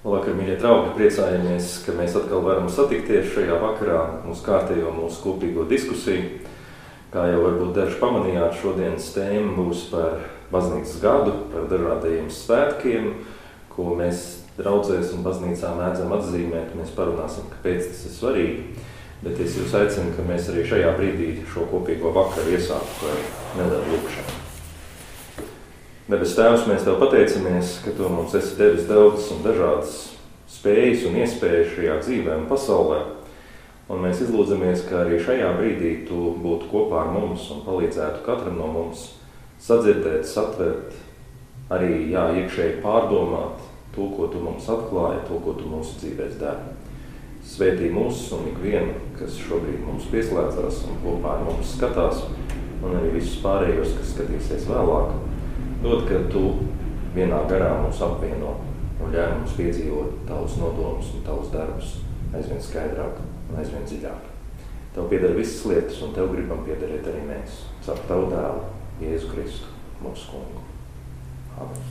Labvakar, mīļie draugi, priecājamies, ka mēs atkal varam satikties šajā vakarā uz kārtējo mūsu kopīgo diskusiju. Kā jau varbūt daži pamanījāt, šodienas tēma būs par baznīcas gadu, par dažādajiem svētkiem, ko mēs draudzēs un baznīcā mēdzam atzīmēt. Mēs parunāsim, kāpēc tas ir svarīgi, bet es jūs aicinu, ka mēs arī šajā brīdī šo kopīgo vakaru iesāktu ar nelielu lūkšanu. Debes Tēvs, mēs Tev pateicamies, ka Tu mums esi devis daudzas un dažādas spējas un iespējas šajā dzīvē un pasaulē. Un mēs izlūdzamies, ka arī šajā brīdī Tu būtu kopā ar mums un palīdzētu katram no mums sadzirdēt, satvert, arī iekšēji pārdomāt to, ko Tu mums atklāji, to, ko Tu mūsu dzīvēs dari. Svētī mūs un ikvienu, kas šobrīd mums pieslēdzās un kopā ar mums skatās, un arī visus pārējos, kas skatīsies vēlāk. Dod, ka Tu vienā garā mūs apvieno un ļauj mums piedzīvot Tavus nodomus un Tavus darbus aizvien skaidrāk un aizvien dziļāk. Tev pieder visas lietas, un Tev gribam piederēt arī mēs. Caur Tavu dēlu, Jēzu Kristu, mūsu kungu. Amen.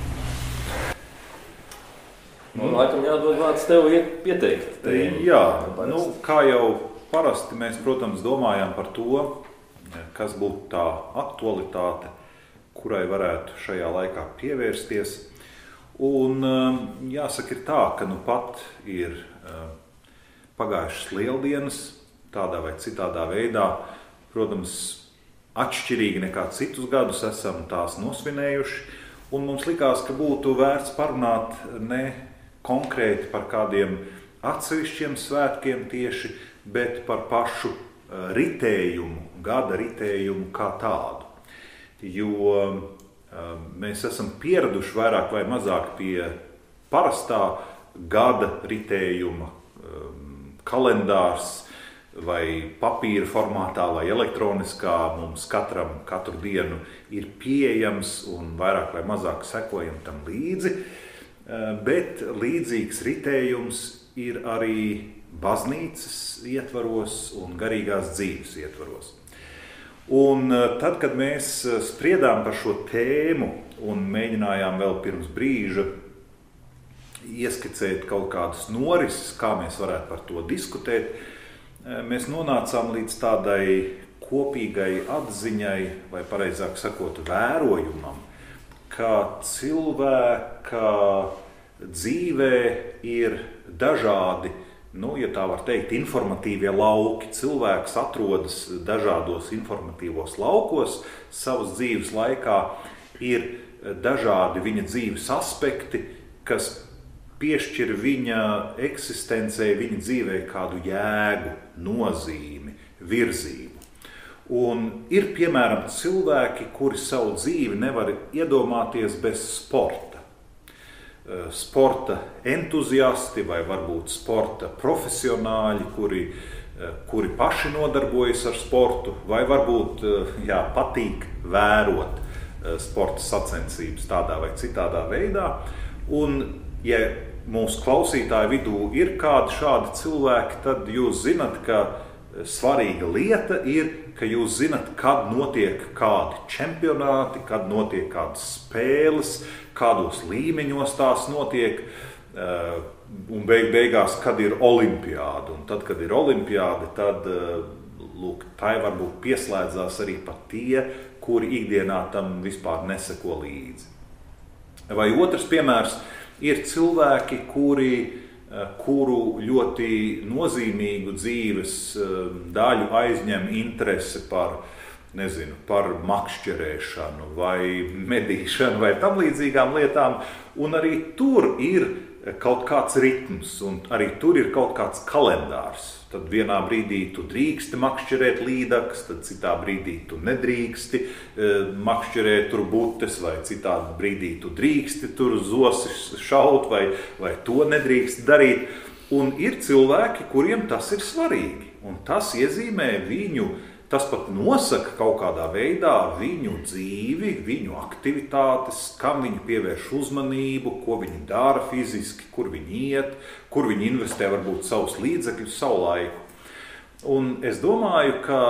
Laikam jādod vārds Tev pieteikt. Jā, kā jau parasti mēs, protams, domājam par to, kas būtu tā aktualitāte, kurai varētu šajā laikā pievērsties. Un jāsaka ir tā, ka pat ir pagājušas lieldienas, tādā vai citādā veidā, protams, atšķirīgi nekā citus gadus esam tās nosvinējuši, un mums likās, ka būtu vērts parunāt ne konkrēti par kādiem atsevišķiem svētkiem tieši, bet par pašu ritējumu, gada ritējumu kā tādu. Jo mēs esam pieraduši vairāk vai mazāk pie parastā gada ritējuma, kalendārs vai papīra formātā vai elektroniskā mums katru dienu ir pieejams un vairāk vai mazāk sekojam tam līdzi, bet līdzīgs ritējums ir arī baznīcas ietvaros un garīgās dzīves ietvaros. Un tad, kad mēs spriedām par šo tēmu un mēģinājām vēl pirms brīža ieskicēt kaut kādas norises, kā mēs varētu par to diskutēt, mēs nonācām līdz tādai kopīgai atziņai, vai pareizāk sakot, vērojumam, ka cilvēka dzīvē ir dažādi, ja tā var teikt, informatīvie lauki. Cilvēks atrodas dažādos informatīvos laukos savas dzīves laikā, ir dažādi viņa dzīves aspekti, kas piešķir viņa eksistencei, viņa dzīvei kādu jēgu, nozīmi, virzību. Un ir, piemēram, cilvēki, kuri savu dzīvi nevar iedomāties bez sporta. Sporta entuziasti vai varbūt sporta profesionāļi, kuri paši nodarbojas ar sportu, vai varbūt patīk vērot sporta sacensības tādā vai citādā veidā. Un, ja mūsu klausītāju vidū ir kādi šādi cilvēki, tad jūs zinat, ka svarīga lieta ir, ka jūs zinat, kad notiek kādi čempionāti, kad notiek kādas spēles, kādos līmeņos tās notiek, un beigās, kad ir olimpiāda. Un tad, kad ir olimpiāda, tad tai varbūt pieslēdzās arī pat tie, kuri ikdienā tam vispār neseko līdzi. Vai otrs piemērs ir cilvēki, kuru ļoti nozīmīgu dzīves daļu aizņem interese par makšķerēšanu vai medīšanu vai tam līdzīgām lietām, un arī tur ir kaut kāds ritms, un arī tur ir kaut kāds kalendārs. Tad vienā brīdī tu drīksti makšķerēt līdakas, tad citā brīdī tu nedrīksti makšķerēt tur butes, vai citā brīdī tu drīksti tur zosis šaut, vai to nedrīksti darīt. Un ir cilvēki, kuriem tas ir svarīgi, un tas iezīmē viņu, tas pat nosaka kaut kādā veidā viņu dzīvi, viņu aktivitātes, kam viņi pievērš uzmanību, ko viņi dara fiziski, kur viņi iet, kur viņi investē varbūt savus līdzekļus, savu laiku. Un es domāju, ka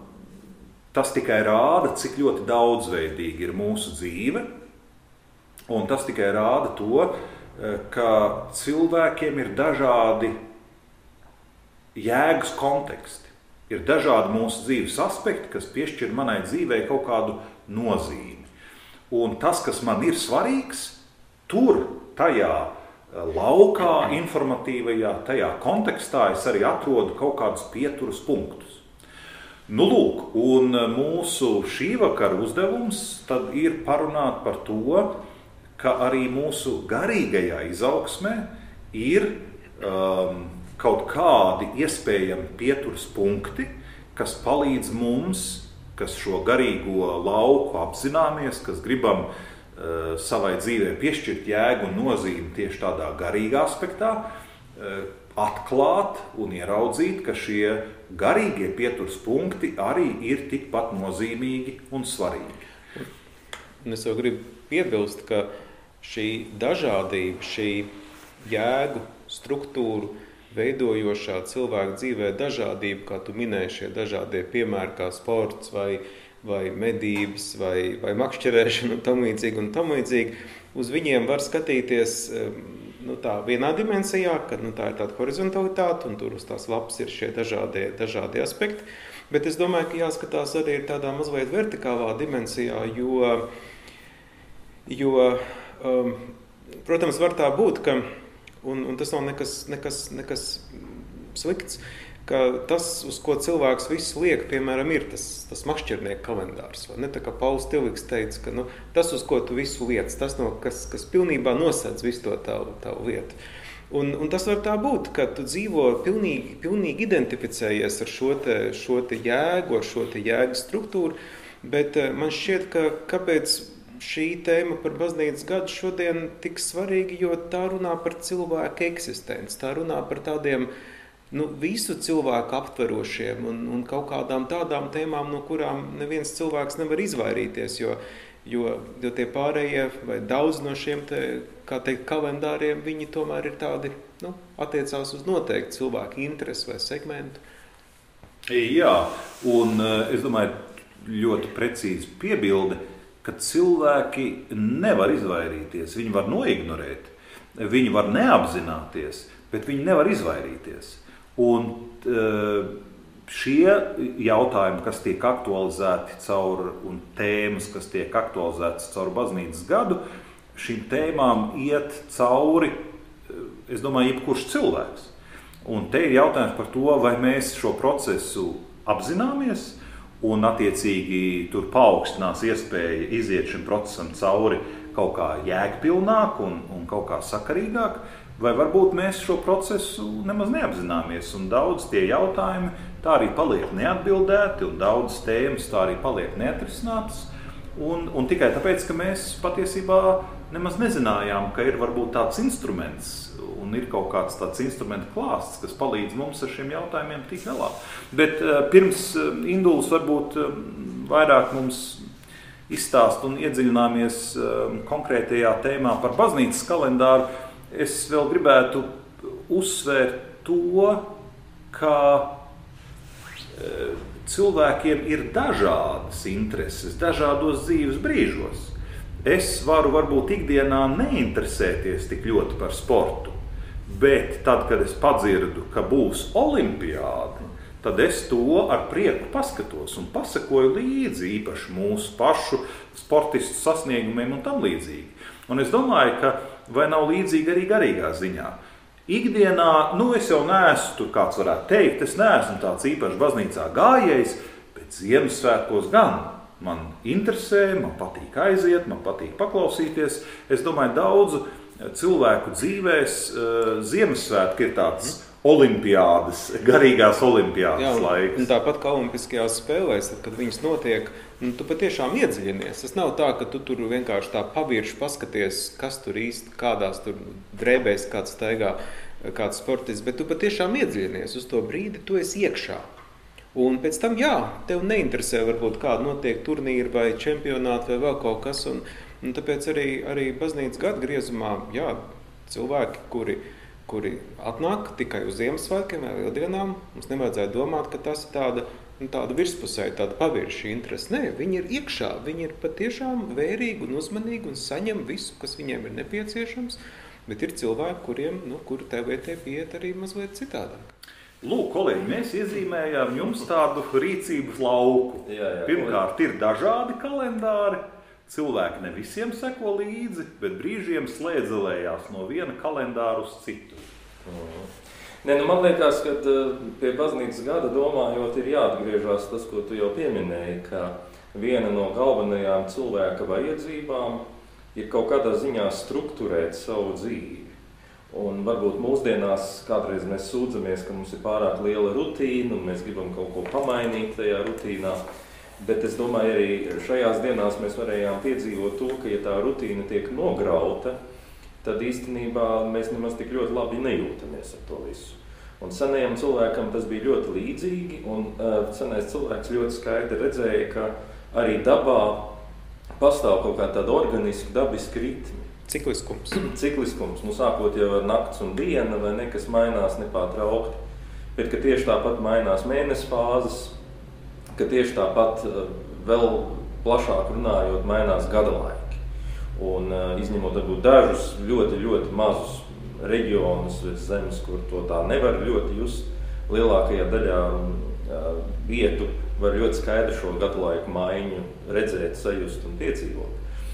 tas tikai rāda, cik ļoti daudzveidīgi ir mūsu dzīve, un tas tikai rāda to, ka cilvēkiem ir dažādi jēgas konteksti. Ir dažādi mūsu dzīves aspekti, kas piešķir manai dzīvei kaut kādu nozīmi. Un tas, kas man ir svarīgs, tur, tajā laukā, informatīvajā, tajā kontekstā es arī atrodu kaut kādus pieturas punktus. Nu, lūk, un mūsu šī vakara uzdevums tad ir parunāt par to, ka arī mūsu garīgajā izaugsmē ir kaut kādi iespējami pieturas punkti, kas palīdz mums, kas šo garīgo lauku apzināmies, kas gribam savai dzīvē piešķirt jēgu un nozīmi tieši tādā garīgā aspektā, atklāt un ieraudzīt, ka šie garīgie pieturas punkti arī ir tikpat nozīmīgi un svarīgi. Un es jau gribu piebilst, ka šī dažādība, šī jēgu struktūru veidojošā cilvēka dzīvē dažādība, kā tu minēji, šie dažādie piemēri kā sports vai medības vai makšķerēšana un tam līdzīgi, uz viņiem var skatīties tā vienā dimensijā, kad tā ir tāda horizontalitāte un tur uz tās lapas ir šie dažādie aspekti, bet es domāju, ka jāskatās arī tādā mazliet vertikālā dimensijā, jo protams, var tā būt, ka un tas nav nekas slikts, ka tas, uz ko cilvēks visu liek, piemēram, ir tas makšķernieku kalendārs. Vai ne? Tā kā Pauls Tilviks teica, ka tas, uz ko tu visu liec, tas, kas pilnībā nosedz visu to tavu lietu. Un tas var tā būt, ka tu dzīvo pilnīgi identificējies ar šo te jēgu, ar šo te jēgas struktūru, bet man šķiet, ka kāpēc šī tēma par baznīcas gadu šodien tik svarīga, jo tā runā par cilvēku eksistenci, tā runā par tādiem visu cilvēku aptverošiem un kaut kādām tādām tēmām, no kurām neviens cilvēks nevar izvairīties, jo tie pārējie vai daudz no šiem kalendāriem, viņi tomēr ir tādi, attiecās uz noteikti cilvēku interesi vai segmentu. Jā, un es domāju, ļoti precīzi piebilde, ka cilvēki nevar izvairīties, viņi var noignorēt, viņi var neapzināties, bet viņi nevar izvairīties. Un šie jautājumi, kas tiek aktualizēti un tēmas, kas tiek aktualizētas caur baznīcas gadu, šīm tēmām iet cauri, es domāju, jebkurš cilvēks. Un te ir jautājums par to, vai mēs šo procesu apzināmies, un attiecīgi tur paaugstinās iespēja iziet šim procesam cauri kaut kā jēgpilnāk un kaut kā sakarīgāk, vai varbūt mēs šo procesu nemaz neapzināmies, un daudz tie jautājumi tā arī paliek neatbildēti, un daudz tēmas tā arī paliek neatrisinātas, un tikai tāpēc, ka mēs patiesībā nemaz nezinājām, ka ir varbūt tāds instruments, un ir kaut kāds tāds instrumentu klāsts, kas palīdz mums ar šiem jautājumiem tikt galā. Bet pirms Induls varbūt vairāk mums izstāst un iedziļināmies konkrētajā tēmā par baznīcas kalendāru, es vēl gribētu uzsvērt to, ka cilvēkiem ir dažādas intereses, dažādos dzīves brīžos. Es varu varbūt ikdienā neinteresēties tik ļoti par sportu, bet tad, kad es padzirdu, ka būs olimpiāda, tad es to ar prieku paskatos un pasekoju līdzi īpaši mūsu pašu sportistu sasniegumiem un tam līdzīgi. Un es domāju, ka vai nav līdzīgi arī garīgā ziņā. Ikdienā, es jau neesmu, tur kāds varētu teikt, es neesmu tāds īpaši baznīcā gājējs, bet Ziemassvētkos gan. Man interesē, man patīk aiziet, man patīk paklausīties. Es domāju, daudzu cilvēku dzīvēs Ziemassvētki ir tāds olimpiādas, garīgās olimpiādas laiks. Un tāpat kā olimpiskajās spēlēs, kad viņas notiek, tu patiešām iedziļinies. Tas nav tā, ka tu tur vienkārši tā pavirši paskaties, kas tur īsti, kādās tur drēbēs, kāds staigā, kāds sportists, bet tu patiešām iedziļinies uz to brīdi, tu esi iekšā. Un pēc tam, tev neinteresē varbūt kāda notiek turnīra vai čempionāti vai vēl kaut kas, un tāpēc arī baznīcas gadu griezumā, cilvēki, kuri atnāk tikai uz Ziemassvētkiem vai Lieldienām, mums nevajadzētu domāt, ka tas ir tāda virspusēja, tāda pavirša interese. Nē, viņi ir iekšā, viņi ir patiešām vērīgi un uzmanīgi un saņem visu, kas viņiem ir nepieciešams. Bet ir cilvēki, kuriem, kuru TVT pieiet arī mazliet citādāk. Lūk, kolēģi, mēs iezīmējām jums tādu rīcības lauku. Pirmkārt, ir dažādi kalendāri. Cilvēki ne visiem seko līdzi, bet brīžiem slēdzelējās no viena kalendāra uz citu. Man liekas, ka pie baznīcas gada domājot ir jāatgriežas tas, ko tu jau pieminēji, ka viena no galvenajām cilvēka vajadzībām ir kaut kādā ziņā strukturēt savu dzīvi. Un varbūt mūsdienās kādreiz mēs sūdzamies, ka mums ir pārāk liela rutīna un mēs gribam kaut ko pamainīt tajā rutīnā. Bet es domāju, arī šajās dienās mēs varējām piedzīvot to, ka ja tā rutīna tiek nograuta, tad īstenībā mēs nemaz tik ļoti labi nejūtamies ar to visu. Un senajam cilvēkam tas bija ļoti līdzīgi, un senais cilvēks ļoti skaidri redzēja, ka arī dabā pastāv kaut kā tāda organiska, dabiska ritmi. Cikliskums. Cikliskums, sākot jau ar nakts un diena, vai ne, kas mainās nepārtraukti. Bet ka tieši tāpat mainās mēnesi fāzes, ka tieši tāpat vēl plašāk runājot mainās gada laiki. Un izņemot varbūt dažus ļoti, ļoti mazus reģionus virs zemes, kur to tā nevar ļoti just, lielākajā daļā vietu var ļoti skaidri šo gadu laiku maiņu redzēt, sajust un piedzīvot.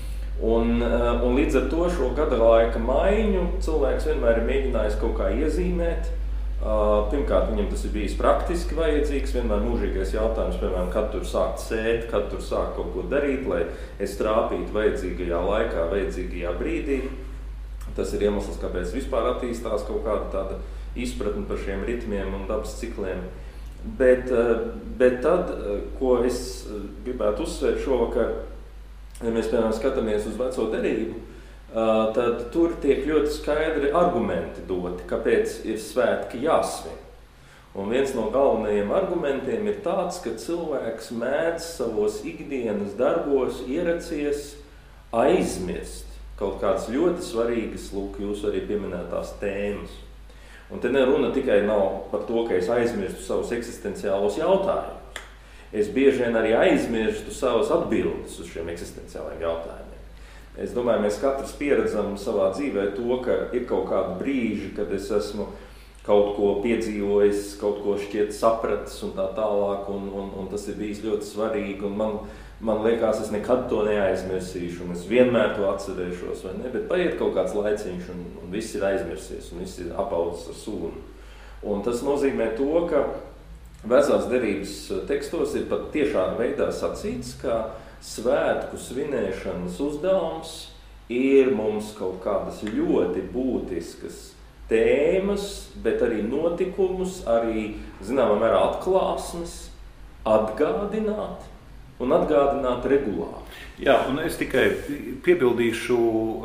Un līdz ar to šo gada laika maiņu cilvēks vienmēr ir mēģinājis kaut kā iezīmēt. Pirmkārt, viņam tas ir bijis praktiski vajadzīgs, vienmēr mūžīgais jautājums, piemēram, kad tur sākt sēt, kad tur sākt kaut ko darīt, lai es trāpītu vajadzīgajā laikā, vajadzīgajā brīdī. Tas ir iemesls, kāpēc vispār attīstās kaut kāda tāda izpratne par šiem ritmiem un dabas cikliem. Bet tad, ko es gribētu uzsvērt šovakar, ja mēs, piemēram, skatāmies uz veco derību, tad tur tiek ļoti skaidri argumenti doti, kāpēc ir svētki jāsvin. Un viens no galvenajiem argumentiem ir tāds, ka cilvēks mēdz savos ikdienas darbos ieracies aizmirst kaut kādas ļoti svarīgas, lūk, jūsu arī pieminētās tēmas. Un te neruna tikai nav par to, ka es aizmirstu savus eksistenciālos jautājumus. Es bieži vien arī aizmirstu savas atbildes uz šiem eksistenciālajiem jautājumiem. Es domāju, mēs katrs pieredzam savā dzīvē to, ka ir kaut kādi brīži, kad es esmu kaut ko piedzīvojis, kaut ko šķiet sapratis un tā tālāk, un tas ir bijis ļoti svarīgi, un man liekas, es nekad to neaizmirsīšu, un es vienmēr to atcerēšos, vai ne? Bet paiet kaut kāds laiciņš, un viss ir aizmirsies, un viss ir apaudzis ar sūnu. Un tas nozīmē to, ka vecās derības tekstos ir pat tiešā veidā sacīts, ka svētku svinēšanas uzdevums ir mums kaut kādas ļoti būtiskas tēmas, bet arī notikumus, arī, zināmā mērā, atklāsmes, atgādināt un atgādināt regulāri. Jā, un es tikai piebildīšu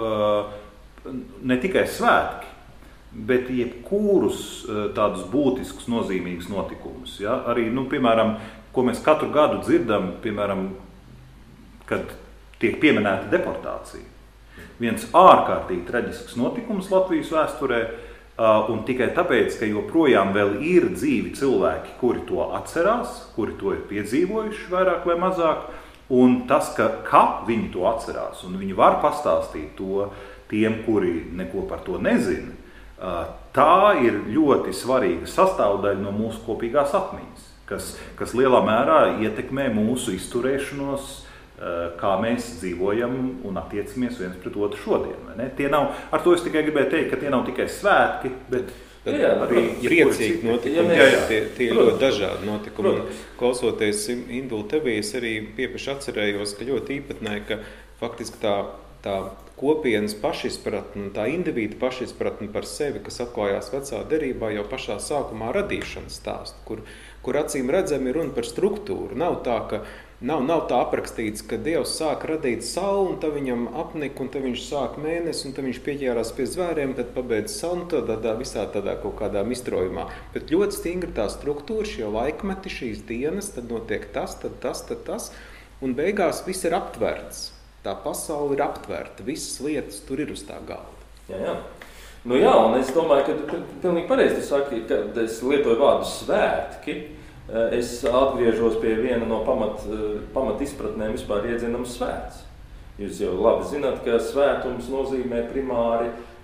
ne tikai svētki, bet jebkurus tādus būtiskus, nozīmīgus notikumus. Ja? Arī, piemēram, ko mēs katru gadu dzirdam, piemēram, kad tiek pieminēta deportācija. Viens ārkārtīgi traģisks notikums Latvijas vēsturē, un tikai tāpēc, ka joprojām vēl ir dzīvi cilvēki, kuri to atcerās, kuri to ir piedzīvojuši vairāk vai mazāk, un tas, ka viņi to atcerās, un viņi var pastāstīt to tiem, kuri neko par to nezina, tā ir ļoti svarīga sastāvdaļa no mūsu kopīgās atmiņas, kas lielā mērā ietekmē mūsu izturēšanos, kā mēs dzīvojam un attiecamies viens pret otru šodien. Vai ne? Tie nav, ar to es tikai gribēju teikt, ka tie nav tikai svētki, bet arī priecīgi notikumi. Tie ir ļoti dažādi notikumi. Klausoties Indulu tevī, es arī piepaši atcerējos, ka ļoti īpatnē, ka faktiski tā kopienas pašizpratne, tā indivīda pašizpratne par sevi, kas atklājās vecā derībā jau pašā sākumā radīšanas stāstu, kur acīm redzami runa par struktūru. Nav tā, ka Nav tā aprakstīts, ka Dievs sāk radīt sauli, un tad viņam apnika, un tad viņš sāk mēnesi, un tad viņš pieķērās pie zvēriem, tad pabeidz sauli, tādā visā tādā kaut kādā mistrojumā. Bet ļoti stingri tā struktūra, šie laikmeti, šīs dienas, tad notiek tas, tad tas, un beigās viss ir aptverts. Tā pasaule ir aptverta, visas lietas tur ir uz tā galda. Jā. Un es domāju, ka pilnīgi pareizi tu saki, kad es lietoju vārdu svētki. Es atgriežos pie viena no pamat izpratnēm vispār iedzinams svēts. Jūs jau labi zināt, ka svētums nozīmē primāri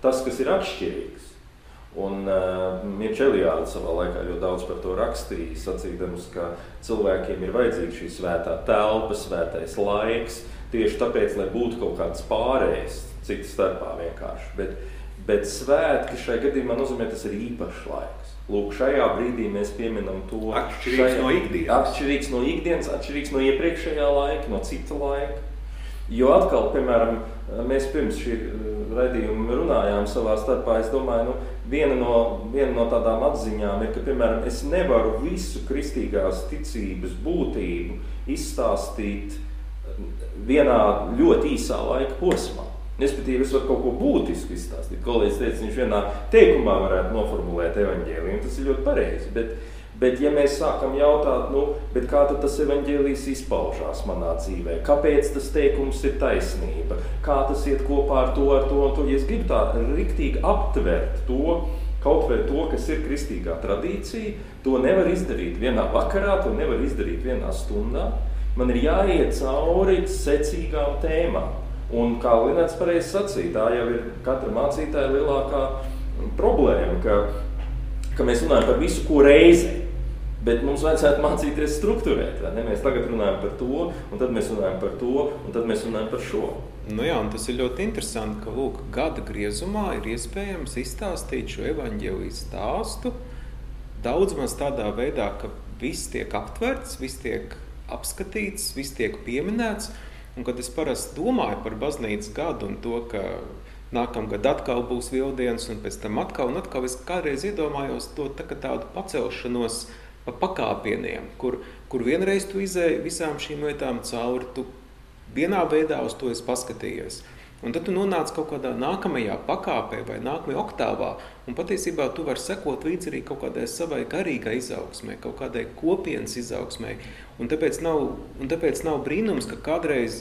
tas, kas ir atšķirīgs. Un Mirča Eliāde savā laikā ļoti daudz par to rakstīja, sacīdams, ka cilvēkiem ir vajadzīga šī svētā telpa, svētais laiks, tieši tāpēc, lai būtu kaut kāds pārējais, citu starpā vienkārši. Bet svētki šai gadījumā nozīmē, tas ir īpašs laiks. Lūk, šajā brīdī mēs pieminam to atšķirīgs no ikdienas. Atšķirīgs no ikdienas, atšķirīgs no iepriekšējā laika, no cita laika. Jo atkal, piemēram, mēs pirms šī raidījuma runājām savā starpā, es domāju, viena no tādām atziņām ir, ka, piemēram, es nevaru visu kristīgās ticības būtību izstāstīt vienā ļoti īsā laika posmā. Respektīvi, es varu kaut ko būtisku izstāstīt. Kolēģis teica, viņš vienā teikumā varētu noformulēt evaņģēliju, un tas ir ļoti pareizi. Bet ja mēs sākam jautāt, bet kā tad tas evaņģēlijs izpaužās manā dzīvē? Kāpēc tas teikums ir taisnība? Kā tas iet kopā ar to, un to? Ja es gribu tā riktīgi aptvert to, kaut vai to, kas ir kristīgā tradīcija, to nevar izdarīt vienā vakarā, to nevar izdarīt vienā stundā. Man ir jāiet cauri secīgām tēmām. Un kā Linets pareizi sacīja, tā jau ir katra mācītāja lielākā problēma, ka mēs runājam par visu, ko reizē. Bet mums vajadzētu mācīties strukturēt, vai ne? Mēs tagad runājam par to, un tad mēs runājam par to, un tad mēs runājam par šo. Jā, un tas ir ļoti interesanti, ka lūk, gada griezumā ir iespējams izstāstīt šo evaņģēliju stāstu daudz maz tādā veidā, ka viss tiek aptverts, viss tiek apskatīts, viss tiek pieminēts. Un kad es parasti domāju par baznīcas gadu un to, ka nākamgad atkal būs Villdienas un pēc tam atkal, es kādreiz iedomājos to tādu pacelšanos pa pakāpieniem, kur vienreiz tu izēji visām šīm lietām cauri, tu vienā veidā uz to esi paskatījies. Un tad tu nonāc kaut kādā nākamajā pakāpē vai nākamajā oktāvā, un patiesībā tu vari sekot līdz arī kaut kādai savai garīgai izaugsmē, kaut kādai kopienas izaugsmē. Un tāpēc nav brīnums, ka kādreiz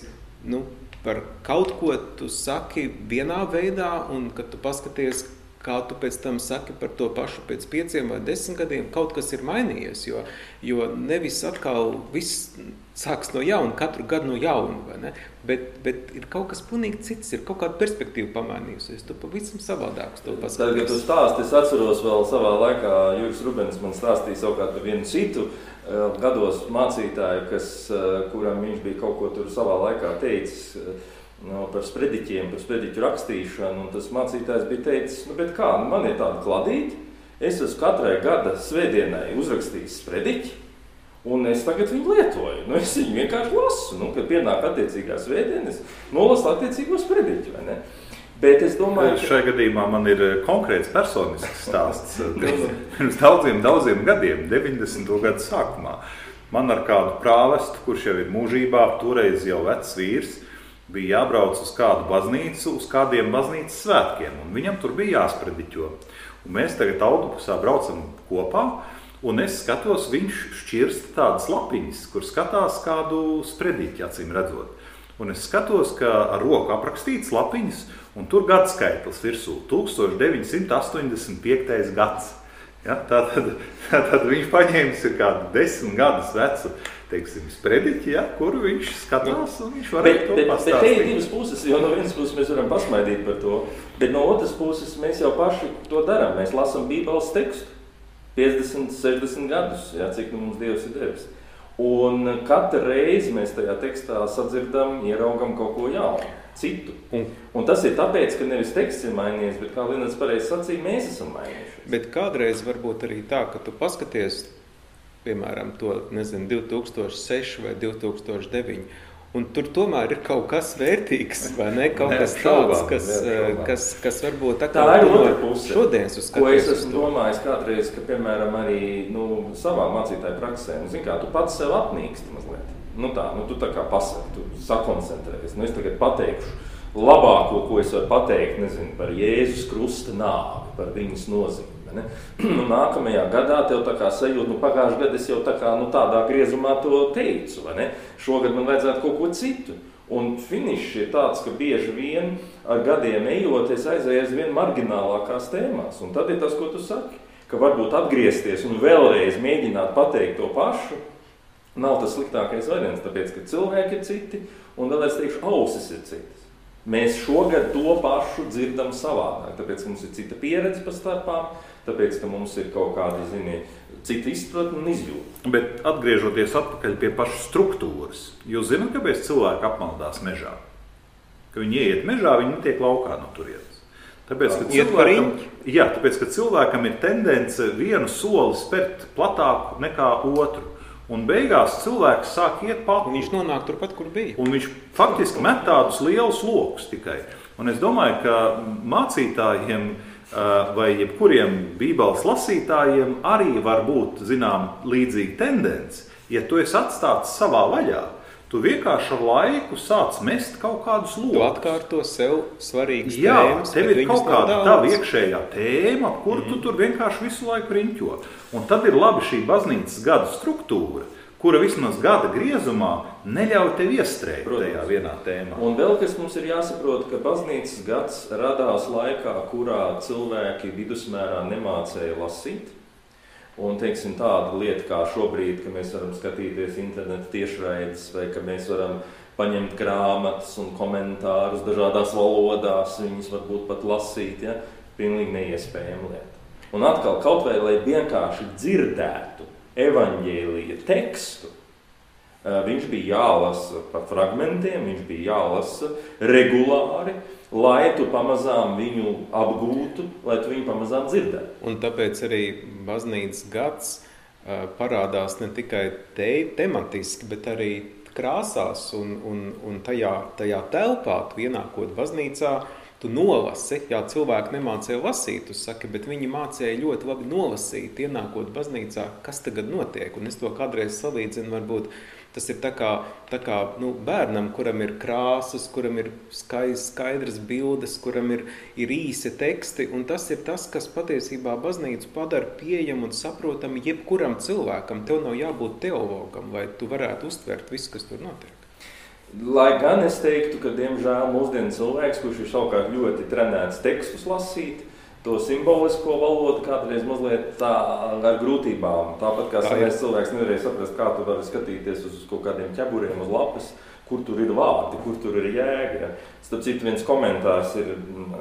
par kaut ko tu saki vienā veidā, un kad tu paskaties, kā tu pēc tam saki par to pašu pēc 5 vai 10 gadiem, kaut kas ir mainījies, jo nevis atkal viss sāks no jauna, katru gadu no jauna, vai ne? Bet ir kaut kas pilnīgi cits, ir kaut kāda perspektīva pamainījusies, tu pavisam savādāk to paskaties. Tad, kad tu stāsti, es atceros vēl savā laikā, Juris Rubens man stāstīja savukārt par vienu citu gados mācītāju, kuram viņš bija kaut ko tur savā laikā teicis, par sprediķiem, par sprediķu rakstīšanu, un tas mācītājs bija teicis, bet kā, man ir tāda kladīte, es esmu katrai gada svētdienai uzrakstījis sprediķi, un es tagad viņu lietoju, es viņu vienkārši lasu, kad pienāk attiecīgā svētdiena, es nolasu attiecīgo sprediķi, vai ne? Bet es domāju, šai gadījumā man ir konkrēts personisks stāsts. Pirms daudziem gadiem, 90. gadu sākumā, man ar kādu prāvestu, kurš jau ir mūžībā, toreiz jau vecs vīrs, bija jābrauc uz kādu baznīcu, uz kādiem baznīcas svētkiem, un viņam tur bija jāsprediķo. Un mēs tagad autobusā braucam kopā, un es skatos, viņš šķirst tādas lapiņas, kur skatās kādu sprediķi, acīm redzot. Un es skatos, ka ar roku aprakstīts lapiņas, un tur gadskaitlis virsū, 1985. gads. Ja, tātad viņš paņēmis ir kādu 10 gadus vecu, teiksim, sprediķi, ja, kuru viņš skatās, un viņš varētu to pastāstīt. Bet te ir divas puses, jo no vienas puses mēs varam pasmaidīt par to, bet no otras puses mēs jau paši to darām. Mēs lasam Bībeles tekstu 50, 60 gadus, ja, cik mums Dievs ir devis. Un katru reizi mēs tajā tekstā sadzirdam, ieraugam kaut ko jaunu, citu. Un tas ir tāpēc, ka nevis teksts ir mainījies, bet, kā Linets pareizi sacīja, mēs esam mainījušies. Bet kādreiz varbūt arī tā, ka tu paskaties, piemēram, to, 2006 vai 2009, un tur tomēr ir kaut kas vērtīgs, vai ne? Kaut kas tāds, kas varbūt tā ir otra puse, šodienas uzskaties. Ko es esmu domājis kādreiz, ka, piemēram, arī savā mācītāju praksē, zini kā, tu pats sev apnīksti mazliet. Tu tā kā pasaki, tu sakoncentrējies. Es tagad pateikšu labāko, ko es varu pateikt, par Jēzus krusta nāvi, par viņas nozīmi. Nākamajā gadā tev tā kā sajūt, pagājušajā gadā es jau tā kā, tādā griezumā to teicu, vai ne? Šogad man vajadzētu kaut ko citu. Un finišs ir tāds, ka bieži vien ar gadiem ejot, es aizēju aizvien marginālākās tēmās. Un tad ir tas, ko tu saki, ka varbūt atgriezties un vēlreiz mēģināt pateikt to pašu, nav tas sliktākais variants, tāpēc, ka cilvēki ir citi, un vēl es teikšu, ausis ir citas. Mēs šogad to pašu dzirdam savādāk, tāpēc, ka mums ir cita pieredze pa starpām, tāpēc, ka mums ir kaut kādi, cita izpratne un izjūta. Bet atgriežoties atpakaļ pie pašas struktūras, jūs zināt, kāpēc cilvēki apmaldās mežā? Ka viņi ieiet mežā, viņi netiek laukā no turienes. Tāpēc, ka cilvēkam ir tendence vienu soli spērt platāku nekā otru. Un beigās cilvēks sāk iet pakaļ. Viņš nonāk turpat, kur bija. Un viņš faktiski met tādus lielus lokus tikai. Un es domāju, ka mācītājiem vai jebkuriem bībeles lasītājiem arī var būt, līdzīga tendence. Ja tu esi atstāts savā vaļā, tu vienkārši ar laiku sāc mest kaut kādus lokus. Tu atkārto sev svarīgas tēmas. Jā, tev ir kaut kāda tava iekšējā tēma, kur tu tur vienkārši visu laiku riņķo. Un tad ir labi šī baznīcas gada struktūra, kura vismaz gada griezumā neļauj tev iestrēgt tajā vienā tēmā. Un vēl kas mums ir jāsaprot, ka baznīcas gads radās laikā, kurā cilvēki vidusmērā nemācēja lasīt. Un, teiksim, tāda lieta kā šobrīd, ka mēs varam skatīties internetu tiešraides vai ka mēs varam paņemt grāmatas un komentārus dažādās valodās, viņus varbūt pat lasīt, ja? Pilnīgi neiespējama lieta. Un atkal, kaut vai, lai vienkārši dzirdētu evaņģēlija tekstu, viņš bija jālasa pa fragmentiem, viņš bija jālasa regulāri, lai tu pamazām viņu apgūtu, lai tu viņu pamazām dzirdētu. Un tāpēc arī baznīcas gads parādās ne tikai tematiski, bet arī krāsās un tajā telpā, ienākot baznīcā, tu nolasi. Jā, cilvēki nemācēja lasīt, tu saki, bet viņi mācēja ļoti labi nolasīt, ienākot baznīcā, kas tagad notiek. Un es to kādreiz salīdzinu, varbūt tas ir tā kā bērnam, kuram ir krāsas, kuram ir skaidras bildes, kuram ir īsi teksti, un tas ir tas, kas patiesībā baznīcu padara pieejamu un saprotamu jebkuram cilvēkam. Tev nav jābūt teologam, lai tu varētu uztvert visu, kas tur notiek. Lai gan es teiktu, ka, diemžēl, mūsdienu cilvēks, kurš ir savukārt ļoti trenēts tekstus lasīt, to simbolisko valodu kādreiz mazliet tā ar grūtībām. Tāpat kā senais cilvēks nevarēja saprast, kā tu vari skatīties uz kaut kādiem ķeburiem uz lapas, kur tur ir vārdi, kur tur ir jēga. Starp citu, viens komentārs ir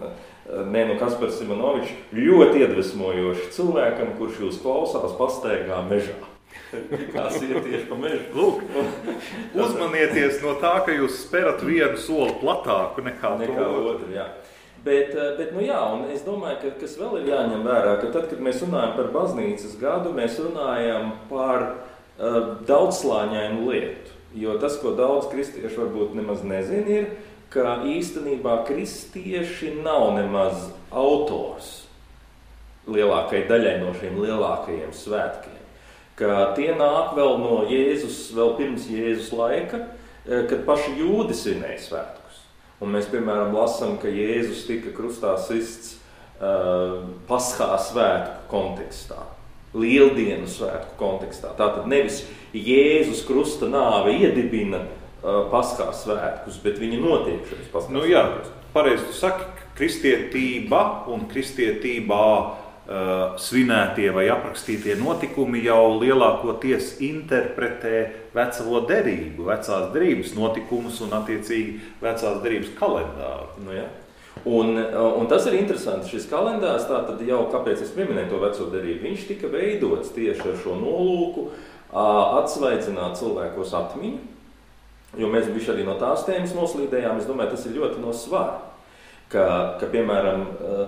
Kaspars Simonovičs ļoti iedvesmojoši cilvēkam, kurš jūs klausās pastaigā mežā. Kās iet tieši pa mežu. Lūk, uzmanieties no tā, ka jūs sperat vienu soli platāku nekā otru. Jā. Bet un es domāju, ka kas vēl ir jāņem vērā, ka tad, kad mēs runājam par baznīcas gadu, mēs runājam par daudzslāņainu lietu. Jo tas, ko daudz kristieši varbūt nemaz nezin, ir, ka īstenībā kristieši nav nemaz autors lielākai daļai no šiem lielākajiem svētkiem. Ka tie nāk vēl no Jēzus, vēl pirms Jēzus laika, kad paši jūdi svinēja svētkus. Un mēs, piemēram, lasām, ka Jēzus tika krustā sists Paskā svētku kontekstā, Lieldienu svētku kontekstā. Tātad nevis Jēzus krusta nāve iedibina Paskā svētkus, bet viņi notiek šeit Paskā svētkus. Jā, pareizi tu saki, kristietība un kristietībā svinētie vai aprakstītie notikumi jau lielākoties interpretē veco derību, vecās derības notikumus un attiecīgi vecās derības kalendāru. Jā. Un tas ir interesanti, šis kalendārs, tātad jau, kāpēc es pieminēju to veco derību, viņš tika veidots tieši ar šo nolūku atsvaidzināt cilvēkos atmiņu, jo mēs bišķi arī no tās tēmas noslīdējām, es domāju, tas ir ļoti no svara, ka piemēram,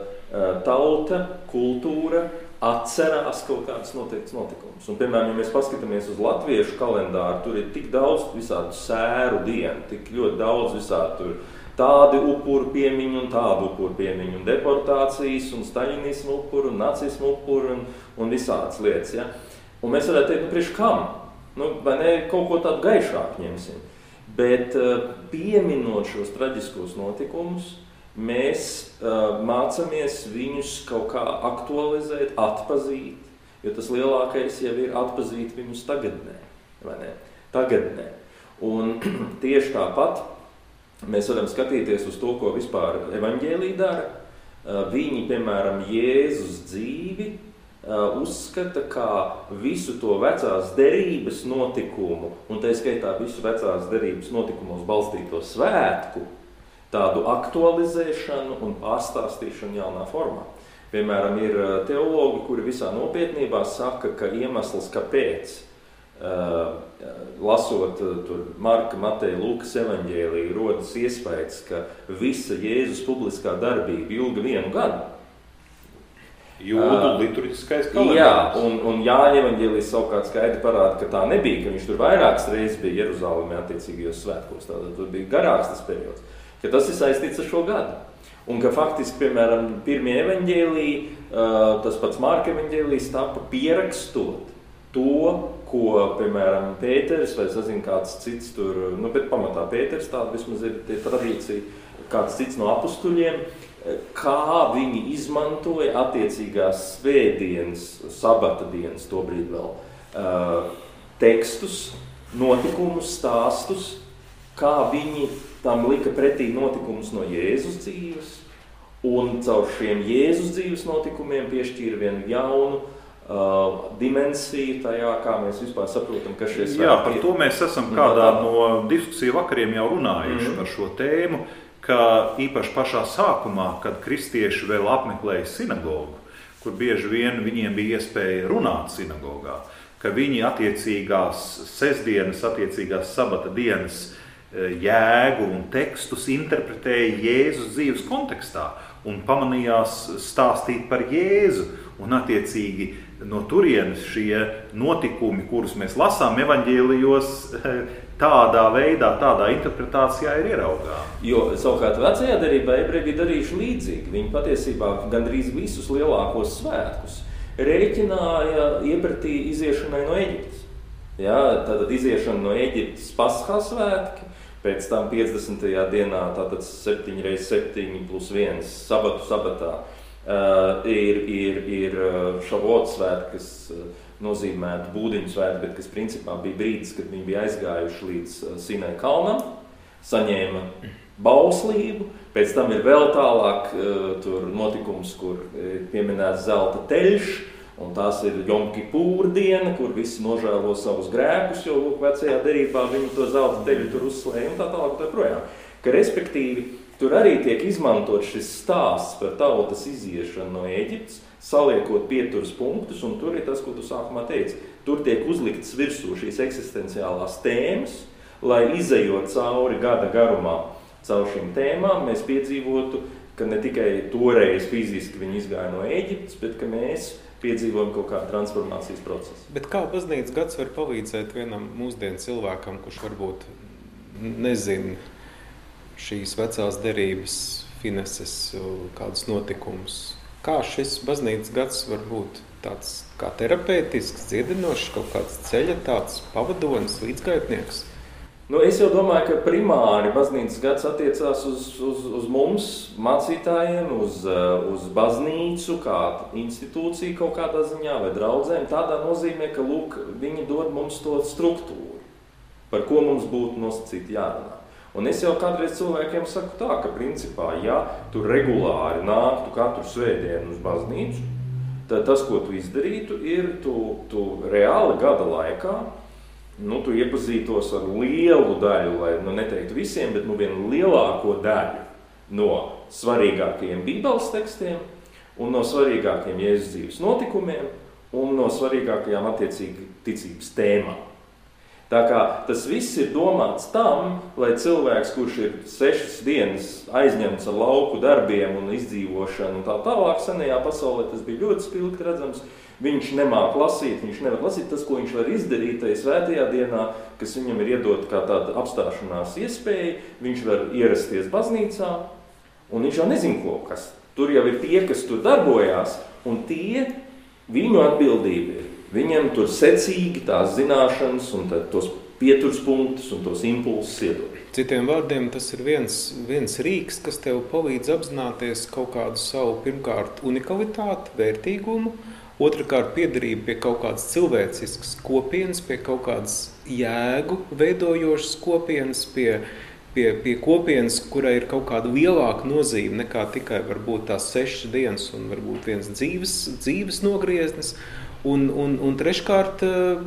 tauta, kultūra atcerās kaut kādas noteiktas notikumus. Un, piemēram, ja mēs paskatāmies uz latviešu kalendāru, tur ir tik daudz visādu sēru dienu, tik ļoti daudz visādu tur tādi upuru piemiņu un tādu upuru piemiņu, un deportācijas, un staļinismu upuru, un nacismu upuru, un visādas lietas. Ja? Un mēs varētu teikt, priekš kam? Vai ne, kaut ko tādu gaišāk ņemsim. Bet pieminot šos traģiskos notikumus, mēs mācāmies viņus kaut kā aktualizēt, atpazīt, jo tas lielākais jau ir atpazīt viņus tagadnē, vai ne? Tagadnē. Un tieši tāpat mēs varam skatīties uz to, ko vispār evaņģēlija dara. Viņi, piemēram, Jēzus dzīvi uzskata kā visu to vecās derības notikumu, un tā skaitā visu vecās derības notikumos balstīto svētku, tādu aktualizēšanu un pārstāstīšanu jaunā formā. Piemēram, ir teologi, kuri visā nopietnībā saka, ka iemesls, kāpēc, lasot tur Marka, Mateja, Lūkas evaņģēliju, rodas iespējas, ka visa Jēzus publiskā darbība ilga 1 gadu. Jūdu liturģiskais kalendārs. Jā, un Jāņa evaņģēlijs savukārt skaidri parāda, ka tā nebija, ka viņš tur vairākas reizes bija Jeruzalemē attiecīgajos svētkos. Tātad tur bija garāks tas periods, ka tas ir saistīts ar šo gadu. Un ka faktiski, piemēram, pirmie evaņģēliji, tas pats Marka evaņģēlijs tapa pierakstot to, ko, piemēram, Pēteris vai sazin kāds cits tur, bet pamatā Pēteris tāda vismaz ir tradīcija, kāds cits no apustuļiem, kā viņi izmantoja attiecīgās svētdienas, sabata dienas, tobrīd vēl, tekstus, notikumus, stāstus, kā viņi tam lika pretī notikumus no Jēzus dzīves, un caur šiem Jēzus dzīves notikumiem piešķīra vienu jaunu dimensiju tajā, kā mēs vispār saprotam, ka šie svētki. Jā, par to mēs esam kādā no diskusiju vakariem jau runājuši par šo tēmu, ka īpaši pašā sākumā, kad kristieši vēl apmeklēja sinagogu, kur bieži vien viņiem bija iespēja runāt sinagogā, ka viņi attiecīgās sestdienas, attiecīgās sabata dienas jēgu un tekstus interpretēja Jēzus dzīves kontekstā un pamanījās stāstīt par Jēzu. Un attiecīgi no turienes šie notikumi, kurus mēs lasām evaņģēlijos, tādā veidā, tādā interpretācijā ir ieraugāmi. Jo savukārt vecajā derībā ebreji bija darījuši līdzīgi. Viņi patiesībā gandrīz visus lielākos svētkus rēķināja iepratī iziešanai no Eģiptes. Jā, tātad iziešana no Eģiptes Paskā svētki, pēc tam 50. dienā, tātad 7x7 plus 1 sabatu sabatā, ir Šavot svētki, kas nozīmētu būdiņu svētki, bet kas principā bija brīdis, kad viņi bija aizgājuši līdz Sinai kalnam, saņēma bauslību, pēc tam ir vēl tālāk tur notikums, kur pieminēts zelta teļš, un tās ir Jom Kipūra diena, kur visi nožēlo savus grēkus, jo vecajā derībā viņi to zelta teļu tur uzslēja un tā tālāk tā projām. Ka respektīvi, tur arī tiek izmantot šis stāsts par tautas iziešanu no Eģiptes, saliekot pieturas punktus, un tur ir tas, ko tu sākumā teici. Tur tiek uzliktas virsū šīs eksistenciālās tēmas, lai izejot cauri gada garumā caur šīm tēmām, mēs piedzīvotu, ka ne tikai toreiz fiziski viņi izgāja no Eģiptes, bet ka mēs piedzīvojam kaut kādu transformācijas procesu. Bet kā baznīcas gads var palīdzēt vienam mūsdienu cilvēkam, kurš varbūt nezina šīs vecās derības fineses, kādus notikumus? Kā šis baznīcas gads var būt tāds kā terapeitisks, dziedinošs, kaut kāds ceļa, tāds pavadonis, līdzgaitnieks? Es jau domāju, ka primāri baznīcas gads attiecās uz mums, mācītājiem, uz baznīcu, kā institūciju kaut kādā ziņā vai draudzēm. Tādā nozīmē, ka viņi dod mums to struktūru, par ko mums būtu nosacīti jārunā. Un es jau kādreiz cilvēkiem saku tā, ka principā, ja tu regulāri nāktu katru svētdienu uz baznīcu, tad tas, ko tu izdarītu, ir tu reāli gada laikā, tu iepazītos ar lielu daļu, lai neteiktu visiem, bet vienu lielāko daļu no svarīgākajiem Bībeles tekstiem un no svarīgākajiem Jēzus dzīves notikumiem un no svarīgākajām attiecīgi ticības tēmām. Tā kā tas viss ir domāts tam, lai cilvēks, kurš ir 6 dienas aizņemts ar lauku darbiem un izdzīvošanu un tā tālāk senajā pasaulē, tas bija ļoti spilgti redzams, viņš nemāk lasīt, viņš nevar lasīt tas, ko viņš var izdarīt tajā svētajā dienā, kas viņam ir iedota kā tāda apstāšanās iespēja, viņš var ierasties baznīcā, un viņš jau nezin ko, kas. Tur jau ir tie, kas tur darbojās, un viņu atbildība ir. Viņam tur secīgi tās zināšanas un tos pieturas punktus un tos impulsus iedod. Citiem vārdiem, tas ir viens rīks, kas tev palīdz apzināties kaut kādu savu, pirmkārt, unikalitāti, vērtīgumu, otrkārt, piederību pie kaut kādas cilvēciskas kopienas, pie kaut kādas jēgu veidojošas kopienas, pie kopienas, kurai ir kaut kāda lielāka nozīme nekā tikai varbūt tās 6 dienas un varbūt viens dzīves nogrieznis. Un treškārt,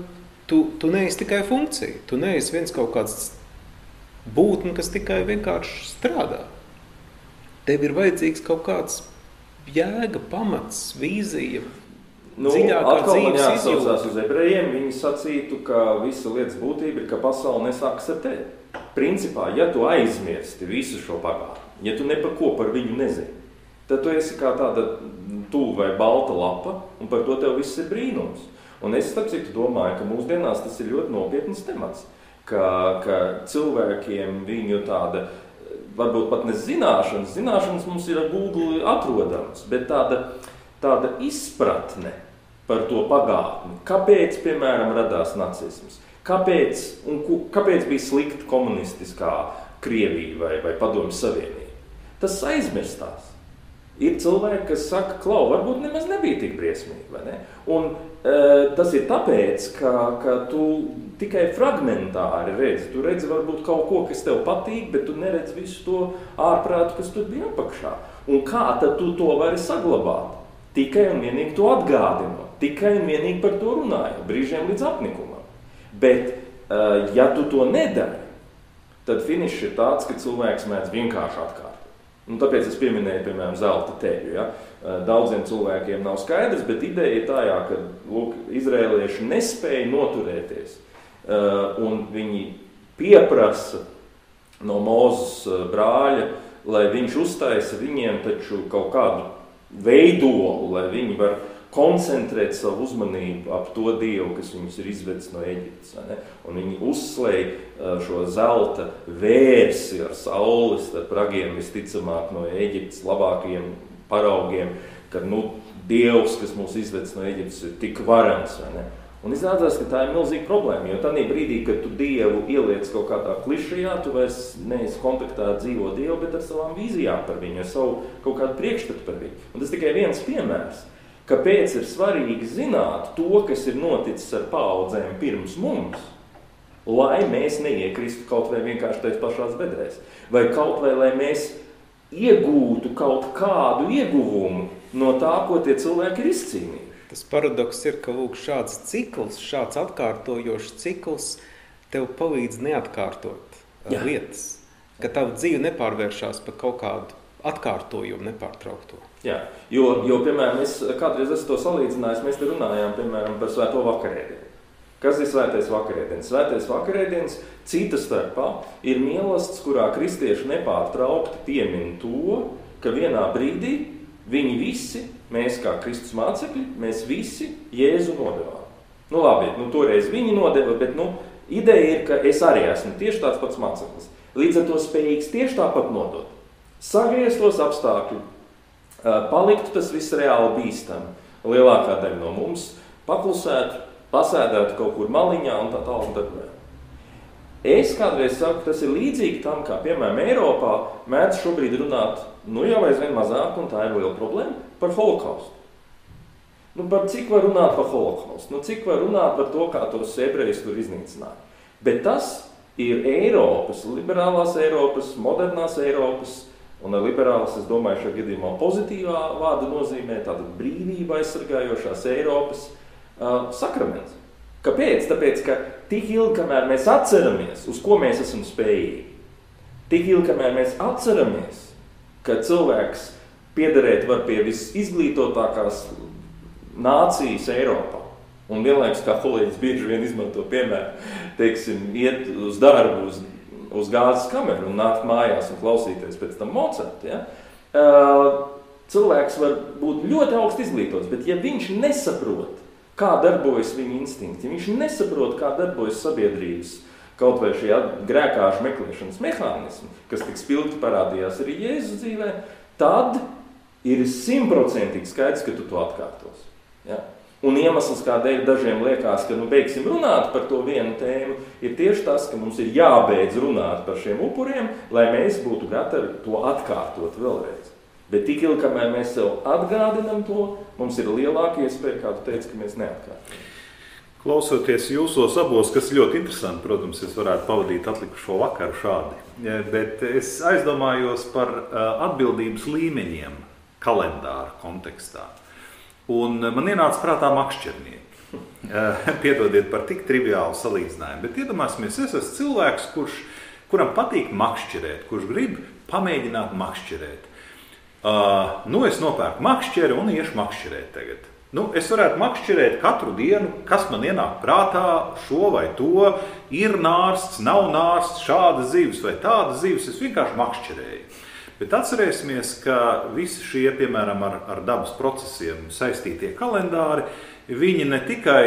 tu neesi tikai funkcija, tu neesi viens kaut kāds būtne, kas tikai vienkārši strādā. tev ir vajadzīgs kaut kāds jēga, pamats, vīzija, dziļākā atkal man dzīves jāatsaucās izjūta. uz ebrejiem, viņi sacītu, ka visa lietas būtība ir, ka pasaule nesākas ar tevi. Principā, ja tu aizmirsti visu šo pagātni, ja tu nepako par viņu nezini, tad tu esi kā tāda tūva vai balta lapa, un par to tev viss ir brīnums. Un es, starp citu, domāju, ka mūsdienās tas ir ļoti nopietns temats, ka cilvēkiem viņu tāda, varbūt pat ne zināšanas mums ir ar Google atrodams, bet tāda izpratne par to pagātni. Kāpēc, piemēram, radās nacisms? Kāpēc bija slikta komunistiskā Krievija vai Padomju Savienība? Tas aizmirstās. Ir cilvēki, kas saka, klau, varbūt nemaz nebija tik briesmīgi, vai ne? Un tas ir tāpēc, ka tu tikai fragmentāri redzi. Tu redzi varbūt kaut ko, kas tev patīk, bet tu neredzi visu to ārprātu, kas tur bija apakšā. Un kā tad tu to vari saglabāt? Tikai un vienīgi to atgādinot, tikai un vienīgi par to runājot, brīžiem līdz apnikumam. Bet, ja tu to nedari, tad finišs ir tāds, ka cilvēks mēdz vienkārši atkārtot. Tāpēc es pieminēju, piemēram, zelta teļu. Ja? Daudziem cilvēkiem nav skaidrs, bet ideja ir tā, ka izrēlieši nespēja noturēties. Un viņi pieprasa no Mūzes brāļa, lai viņš uztaisa viņiem taču kaut kādu veidolu, lai viņi var koncentrēt savu uzmanību ap to Dievu, kas viņus ir izvedis no Eģiptes. Un viņi uzslēj šo zelta vērsi ar sauli starp ragiem visticamāk no Eģiptes labākajiem paraugiem, ka Dievs, kas mūs izvedis no Eģiptes, ir tik varens. Un izrādās, ka tā ir milzīga problēma, jo tādā brīdī, kad tu Dievu ieliec kaut kādā klišajā, tu vairs neesi kontaktā ar dzīvo Dievu, bet ar savām vīzijām par viņu, ar savu kaut kādu priekšstatu par viņu. Un tas tikai viens piemērs. Kāpēc ir svarīgi zināt to, kas ir noticis ar paaudzēm pirms mums, lai mēs neiekristu kaut vai vienkārši tais pašās bedrēs, vai kaut vai, lai mēs iegūtu kaut kādu ieguvumu no tā, ko tie cilvēki ir izcīnījuši. Tas paradoks ir, ka lūk, šāds cikls, šāds atkārtojošs cikls tev palīdz neatkārtot lietas, ka tavu dzīve nepārvēršās par kaut kādu atkārtojumu nepārtraukto. Jā, jo piemēram, es kādreiz esmu to salīdzinājis, mēs te runājām, piemēram, par svēto vakarēdienu. Kas ir svētais vakarēdienis? Svētais vakarēdienis cita starpā ir mielasts, kurā kristieši nepārtraukti piemin to, ka vienā brīdī viņi visi, mēs kā Kristus mācekļi, mēs visi Jēzu nodevām. Labi, toreiz viņi nodeva, bet ideja ir, ka es arī esmu tieši tāds pats māceklis. Līdz ar to spējīgs tieši tāpat nodot. Sagrieztos apstākļu, paliktu tas viss reāli bīstami. Lielākā daļa no mums paklusētu, pasēdētu kaut kur maliņā un tā tālāk un tā tālāk. Es kādreiz saku, tas ir līdzīgi tam, kā piemēram Eiropā mēdz šobrīd runāt, jau aizvien mazāk, un tā ir liela problēma, par holokaustu. Par cik var runāt par holokaustu? Cik var runāt par to, kā tos ebrejus tur iznīcināja? Bet tas ir Eiropas, liberālās Eiropas, modernās Eiropas, un ar liberālas, es domāju, šajā gadījumā pozitīvā vārda nozīmē tāda brīvība aizsargājošās Eiropas sakraments. Kāpēc? Tāpēc, ka tik ilgi, kamēr mēs atceramies, uz ko mēs esam spējīgi, tik ilgi, kamēr mēs atceramies, ka cilvēks piederēt var pie visizglītotākās nācijas Eiropā, un vienlaikus, kā kolēģis bieži vien izmanto piemēru, teiksim, iet uz darbu, uz gāzes kameru un nākt mājās un klausīties pēc tam Mocartu. Ja? Cilvēks var būt ļoti augsti izglītots, bet ja viņš nesaprot, kā darbojas viņa instinkti, ja viņš nesaprot, kā darbojas sabiedrības, kaut vai šie grēkāžu meklēšanas mehānismi, kas tik spilgti parādījās arī Jēzus dzīvē, tad ir 100% skaidrs, ka tu to atkārtos. Ja? Un iemesls, kādēļ dažiem liekas, ka beigsim runāt par to vienu tēmu, ir tieši tas, ka mums ir jābeidz runāt par šiem upuriem, lai mēs būtu gatavi to atkārtot vēlreiz. Bet tik ilgi, kamēr mēs sev atgādinam to, mums ir lielāka iespēja, kā tu teici, ka mēs neatkārtojam. Klausoties jūsos abos, kas ļoti interesanti, protams, es varētu pavadīt atlikušo vakaru šādi, bet es aizdomājos par atbildības līmeņiem kalendāra kontekstā. Un man ienāca prātā makšķernieki. Piedodiet par tik triviālu salīdzinājumu, bet iedomāsimies, es esmu cilvēks, kuram patīk makšķerēt, kurš grib pamēģināt makšķerēt. Es nopērku makšķeri un iešu makšķerēt tagad. Es varētu makšķerēt katru dienu, kas man ienāk prātā, šo vai to, ir nārsts, nav nārsts, šāda zivs vai tāda zivs, es vienkārši makšķerēju. Bet atcerēsimies, ka visi šie, piemēram, ar dabas procesiem saistītie kalendāri, viņi ne tikai,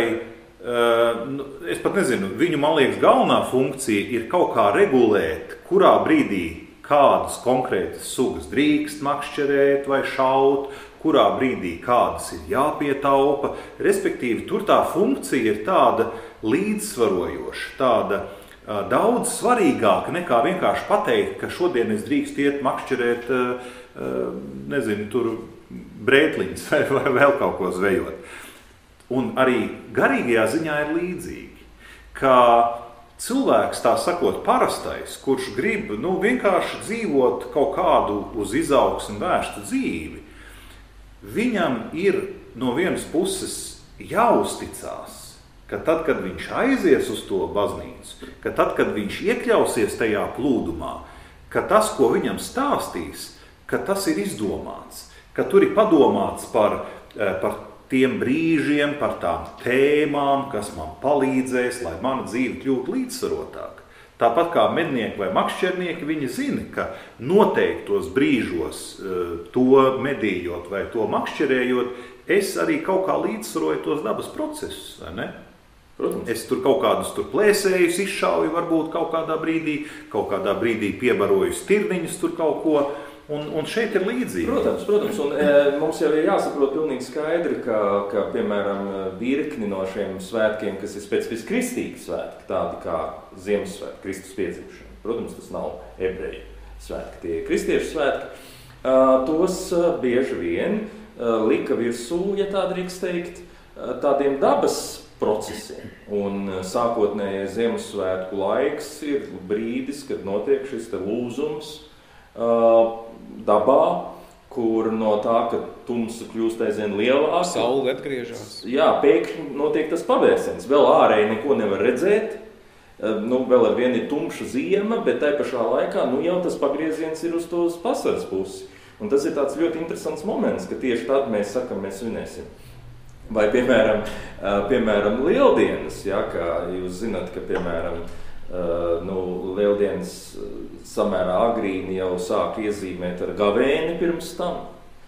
es pat nezinu, viņu, man liekas, galvenā funkcija ir kaut kā regulēt, kurā brīdī kādas konkrētas sugas drīkst makšķerēt vai šaut, kurā brīdī kādas ir jāpietaupa. Respektīvi, tur tā funkcija ir tāda līdzsvarojoša, tāda daudz svarīgāka nekā vienkārši pateikt, ka šodien es drīkst iet makšķerēt, nezinu, tur brētliņas vai vēl kaut ko zvejot. Un arī garīgajā ziņā ir līdzīgi, ka cilvēks, tā sakot, parastais, kurš grib vienkārši dzīvot kaut kādu uz izaugsmu vērstu dzīvi, viņam ir no vienas puses jāuzticās, ka tad, kad viņš aizies uz to baznīcu, ka tad, kad viņš iekļausies tajā plūdumā, ka tas, ko viņam stāstīs, ka tas ir izdomāts, ka tur ir padomāts par tiem brīžiem, par tām tēmām, kas man palīdzēs, lai mana dzīve kļūtu līdzsvarotāka. Tāpat kā mednieki vai makšķernieki, viņi zina, ka noteiktos brīžos to medījot vai to makšķerējot, es arī kaut kā līdzsvaroju tos dabas procesus, vai ne? Protams. Es tur kaut kādus plēsējus izšauju varbūt kaut kādā brīdī piebaroju stirniņus tur kaut ko, un šeit ir līdzīgi. Protams, un mums jau ir jāsaprot pilnīgi skaidri, ka piemēram, virkni no šiem svētkiem, kas ir specifiski kristīgi svētki, tādi kā Ziemassvētki, Kristus piedzimšana. Protams, tas nav ebreju svētki, tie ir kristiešu svētki. Tos bieži vien lika virsū, ja tā drīkst teikt, tādiem dabas procesiem. Un sākotnējais Ziemassvētku laiks ir brīdis, kad notiek šis te lūzums dabā, kur no tā, ka tumsa kļūst aizvien lielāka. Saule atgriežas. Jā, pēkšņi notiek tas pavērsiens. Vēl ārēji neko nevar redzēt. Vēl ar vienu ir tumša ziema, bet tai pašā laikā jau tas pagrieziens ir uz tos vasaras pusi. Un tas ir tāds ļoti interesants moments, ka tieši tad mēs sakam, mēs svinēsim. Vai, piemēram, Lieldienas, ja, kā jūs zināt, ka, piemēram, Lieldienas samērā agrīni jau sāk iezīmēt ar gavēni pirms tam.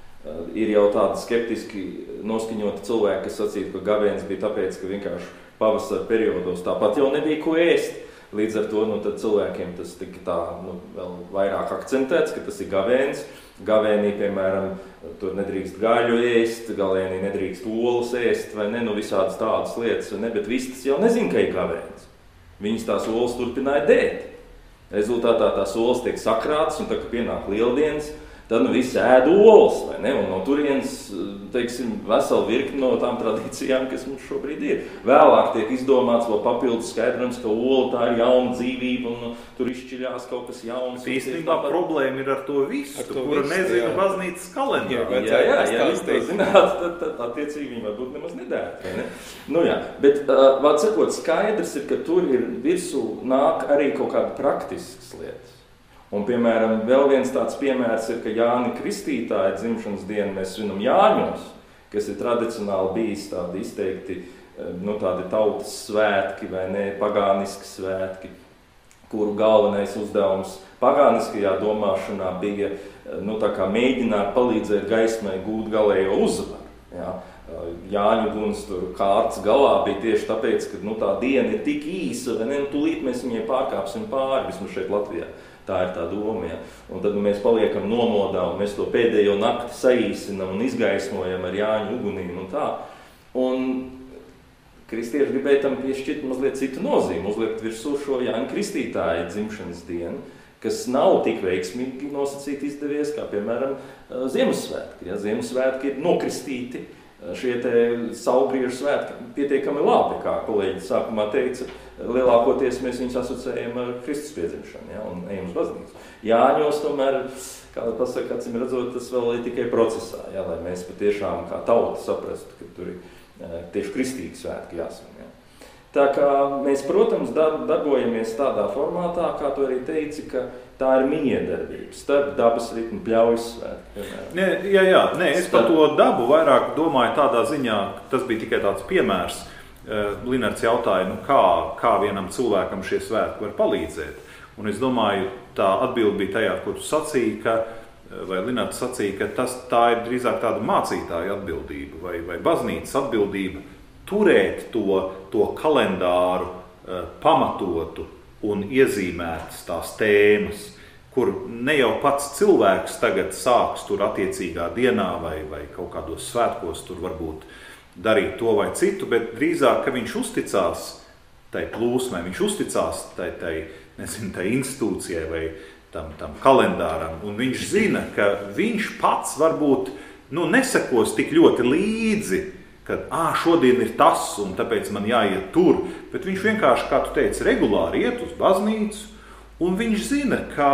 Ir jau tādi skeptiski noskaņoti cilvēki, kas sacītu, ka gavēns bija tāpēc, ka vienkārši pavasara periodos tāpat jau nebija ko ēst. Līdz ar to tad cilvēkiem tas tika tā vēl vairāk akcentēts, ka tas ir gavēns. Gavēnī, piemēram, tur nedrīkst gaļu ēst, galēnī nedrīkst olas ēst, vai ne, visādas tādas lietas, vai ne, bet vistas jau nezin, ka ir gavēns. Viņas tās olas turpināja dēt. Rezultātā tās olas tiek sakrātas, un tā, kad pienāk Lieldienas, tad visi ēd olas, vai ne? Un no turienes, teiksim, vesela virkni no tām tradīcijām, kas mums šobrīd ir. Vēlāk tiek izdomāts vēl papildus skaidrums, ka ola tā ir jauna dzīvība, un tur izšķiļās kaut kas jauns. Īstenībā problēma ir ar to visu, kura nezina baznīcas kalendāru. Jā, jūs to zināt, tad attiecīgi viņi varbūt nemaz nedētu, vai ne? Bet, vārds sakot, skaidrs ir, ka tur ir virsū nāk arī kaut kāda praktiskas lietas. Un, piemēram, vēl viens tāds piemērs ir, ka Jāņa Kristītāja dzimšanas dienu mēs svinam Jāņos, kas ir tradicionāli bijis tādi izteikti, tādi tautas svētki vai ne, pagāniski svētki, kuru galvenais uzdevums pagāniskajā domāšanā bija, tā kā mēģināt palīdzēt gaismai gūt galējo uzvaru. Jā. Jāņu guns tur kārtas galā bija tieši tāpēc, ka tā diena ir tik īsa, vai ne, tūlīt mēs viņai pārkāpsim pāri, vismaz šeit Latvijā. Tā ir tā doma, ja. Un tad mēs paliekam nomodā, un mēs to pēdējo nakti saīsinam un izgaismojam ar Jāņu ugunīm un tā. Un kristieši gribēja tam piešķirt mazliet citu nozīmi, uzliekt virsū šo Jāņa Kristītāja dzimšanas dienu, kas nav tik veiksmīgi nosacīt izdevies, kā, piemēram, Ziemassvētki. Ja. Ziemassvētki ir nokristīti, šie te saulgriežu svētki pietiekami labi, kā kolēģi sākumā teica, lielākoties mēs viņus asociējam ar Kristus piedzimšanu, ja, un ejam uz baznīcu. Jāņos tomēr, kā pasaka, acīm redzot, tas vēl ir tikai procesā, ja, lai mēs patiešām kā tauta saprastu, ka tur ir tieši kristīgi svētki jāsvin. Ja. Tā kā mēs, protams, darbojamies tādā formātā, kā tu arī teici, ka tā ir miedarbība starp dabas ritmu pļaujas svētki. Nē, es par to dabu vairāk domāju tādā ziņā, tas bija tikai tāds piemērs. Linards jautāja, kā vienam cilvēkam šie svētki var palīdzēt. Un es domāju, tā atbilde bija tajā, ko tu sacīji, vai Linards sacīja, ka tā ir drīzāk tāda mācītāja atbildība vai baznīcas atbildība turēt to kalendāru pamatotu un iezīmētas tās tēmas, kur ne jau pats cilvēks tagad sāks tur attiecīgā dienā vai kaut kādos svētkos tur varbūt darīt to vai citu, bet drīzāk, ka viņš uzticās tai plūsmai, viņš uzticās tai institūcijai vai tam kalendāram, un viņš zina, ka viņš pats varbūt nesekos tik ļoti līdzi, ka šodien ir tas, un tāpēc man jāiet tur, bet viņš vienkārši, kā tu teici, regulāri iet uz baznīcu, un viņš zina, ka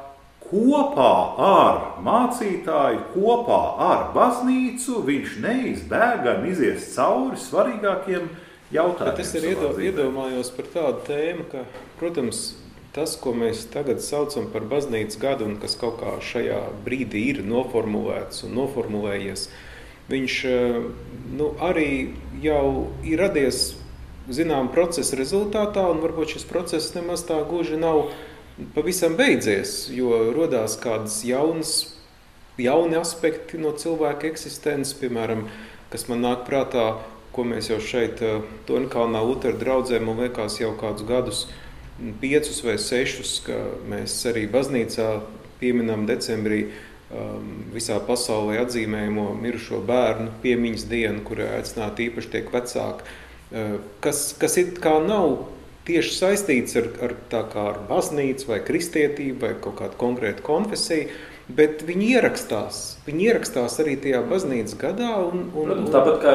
kopā ar mācītāju, kopā ar baznīcu viņš neizbēgami izies cauri svarīgākiem jautājumiem. Bet es arī iedomājos par tādu tēmu, ka, protams, tas, ko mēs tagad saucam par baznīcas gadu un kas kaut kā šajā brīdī ir noformulēts un noformulējies, viņš arī jau ir radies zinām procesa rezultātā, un varbūt šis process nemaz tā gluži nav pavisam beidzies, jo rodās kādas jauni aspekti no cilvēka eksistences, piemēram, kas man nāk prātā, ko mēs jau šeit Tonkalnā Lutera draudzē, man liekas jau kādus gadus 5 vai 6, ka mēs arī baznīcā pieminam decembrī visā pasaulē atzīmējamo mirušo bērnu piemiņas dienu, kurā aicināti īpaši tiek vecāki, kas ir kā nav tieši saistīts ar baznīcu vai kristietību vai kaut kādu konkrētu konfesiju, bet viņi ierakstās arī tajā baznīcas gadā. Tāpat kā,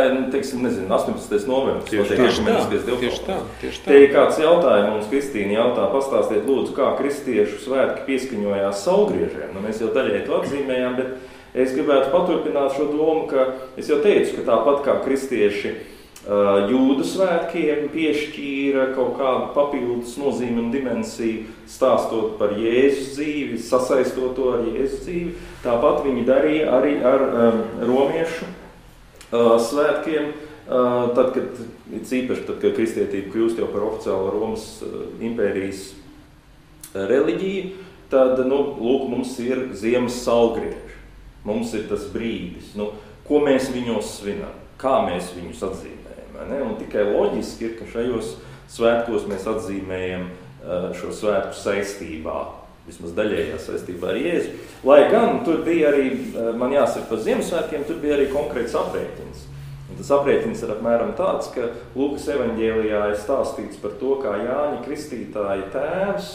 18. novembris. Tieši tā. Te ir kāds jautājums, mums Kristīna jautā, pastāstiet lūdzu, kā kristiešu svētki pieskaņojās saulgriežiem. Mēs jau daļai to atzīmējām, bet es gribētu paturpināt šo domu, ka es jau teicu, ka tāpat kā kristieši jūdu svētkiem piešķīra kaut kādu papildus nozīmi un dimensiju, stāstot par Jēzus dzīvi, sasaistot to ar Jēzus dzīvi. Tāpat viņi darīja arī ar romiešu svētkiem, kad kristietība kļūst jau par oficiālo Romas impērijas reliģiju, tad, lūk, mums ir ziemas saulgrieži. Mums ir tas brīdis, ko mēs viņos svinam, kā mēs viņus atzīmējam. Un tikai loģiski ir, ka šajos svētkos mēs atzīmējam šo svētku saistībā, vismaz daļējā saistībā ar Jēzu. Lai gan tur bija arī, man jāsaka par Ziemassvētkiem, tur bija arī konkrēts aprēķins. Un tas aprēķins ir apmēram tāds, ka Lūkas evaņģēlijā ir stāstīts par to, kā Jāņa Kristītāja tēvs,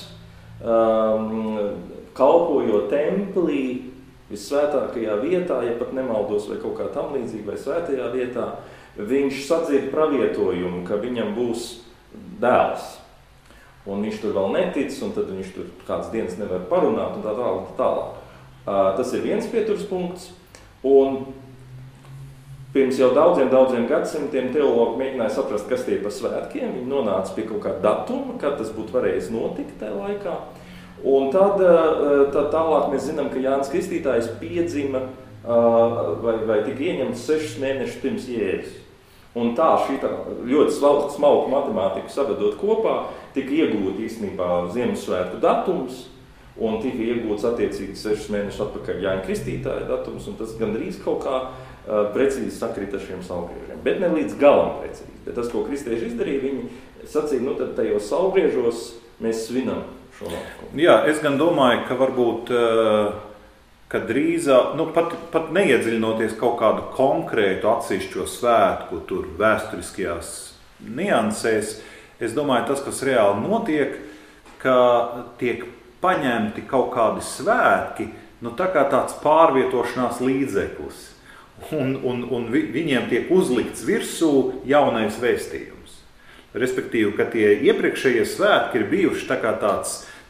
kalpojot templī, vissvētākajā vietā, ja pat nemaldos vai kaut kā tam līdzīgi, vai svētajā vietā, viņš sadzird pravietojumu, ka viņam būs dēls. Un viņš tur vēl netic, un tad viņš tur kāds dienas nevar parunāt, un tā tālāk. Tas ir viens pieturas punkts. Un pirms jau daudziem gadsimtiem teologi mēģināja saprast, kas tie par svētkiem. Viņi nonāca pie kaut kāda datuma, kad tas būtu varējis notikt tajā laikā. Un tad tālāk mēs zinām, ka Jānis Kristītājs piedzima vai tika ieņemts 6 mēnešus pirms Jēzus. Un tā šitā ļoti smalku matemātiku savedot kopā, tika iegūta īstenībā Ziemassvētku datums, un tika iegūts attiecīgi 6 mēnešus atpakaļ Jāņa Kristītāja datums, un tas gandrīz kaut kā precīzi sakrīt ar šiem saulgriežiem. Bet ne līdz galam precīzi. Bet tas, ko kristieši izdarīja, viņi sacīja, tad tajos saulgriežos mēs svinam šo notikumu. Jā, es gan domāju, ka varbūt ka drīzāk, pat neiedziļinoties kaut kādu konkrētu atsevišķo svētku tur vēsturiskajās niansēs, es domāju, tas, kas reāli notiek, ka tiek paņemti kaut kādi svētki, tā kā tāds pārvietošanās līdzeklis, un viņiem tiek uzlikts virsū jaunais vēstījums. Respektīvi, ka tie iepriekšējie svētki ir bijuši tā kā tāds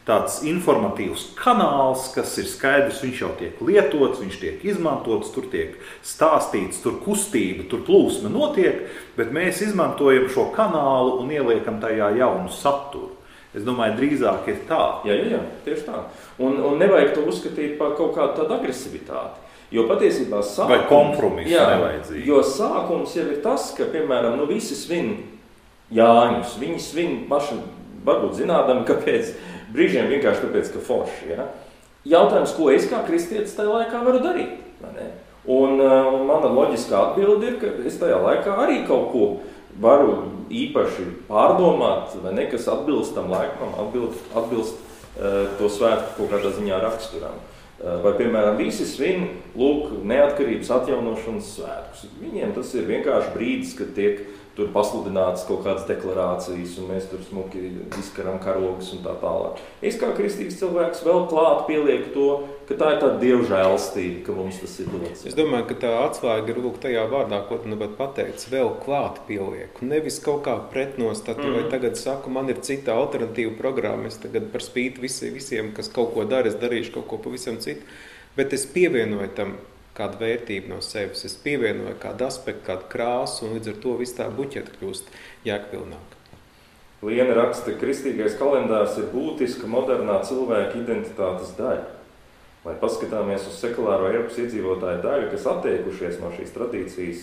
tāds informatīvs kanāls, kas ir skaidrs, viņš jau tiek lietots, viņš tiek izmantots, tur tiek stāstīts, tur kustība, tur plūsma notiek, bet mēs izmantojam šo kanālu un ieliekam tajā jaunu saturu. Es domāju, drīzāk ir tā. Jā, tieši tā. Un nevajag to uzskatīt par kaut kādu tādu agresivitāti. Jo patiesībā sākums... Vai kompromisu nevajadzīgi. Jo sākums jau ir tas, ka, piemēram, visi svin Jāņus. Viņi svin paši, varbūt zinādami, kāpēc, brīžiem vienkārši tāpēc, ka forši. Ja? Jautājums, ko es kā kristietis tajā laikā varu darīt? Un mana loģiskā atbilde ir, ka es tajā laikā arī kaut ko varu īpaši pārdomāt, vai ne, kas atbilst tam laikam, atbilst to svētku kaut kādā ziņā raksturam. Vai, piemēram, visi svin, neatkarības atjaunošanas svētkus. Viņiem tas ir vienkārši brīdis, kad tiek tur pasludināts kaut kādas deklarācijas, un mēs tur smuki izkaram karogus un tā tālāk. Es kā kristīgs cilvēks vēl klāt pielieku to, ka tā ir tāda Dieva žēlstība, ka mums tas ir dots. Es domāju, ka tā atslēga ir tajā vārdā, ko tu pat pateici, vēl klāt pielieku. Nevis kaut kā pretnostatu, vai tagad saku, man ir cita alternatīva programma, es tagad par spīti visiem, kas kaut ko dara, es darīšu kaut ko pavisam citu, bet es pievienoju tam kādu vērtību no sevis, es pievienoju kādu aspektu, kādu krāsu, un līdz ar to viss tā buķeta kļūst jēgpilnāk. Liena raksta, ka kristīgais kalendārs ir būtiska modernā cilvēka identitātes daļa. Lai paskatāmies uz sekulāro Eiropas iedzīvotāju daļu, kas atteikušies no šīs tradīcijas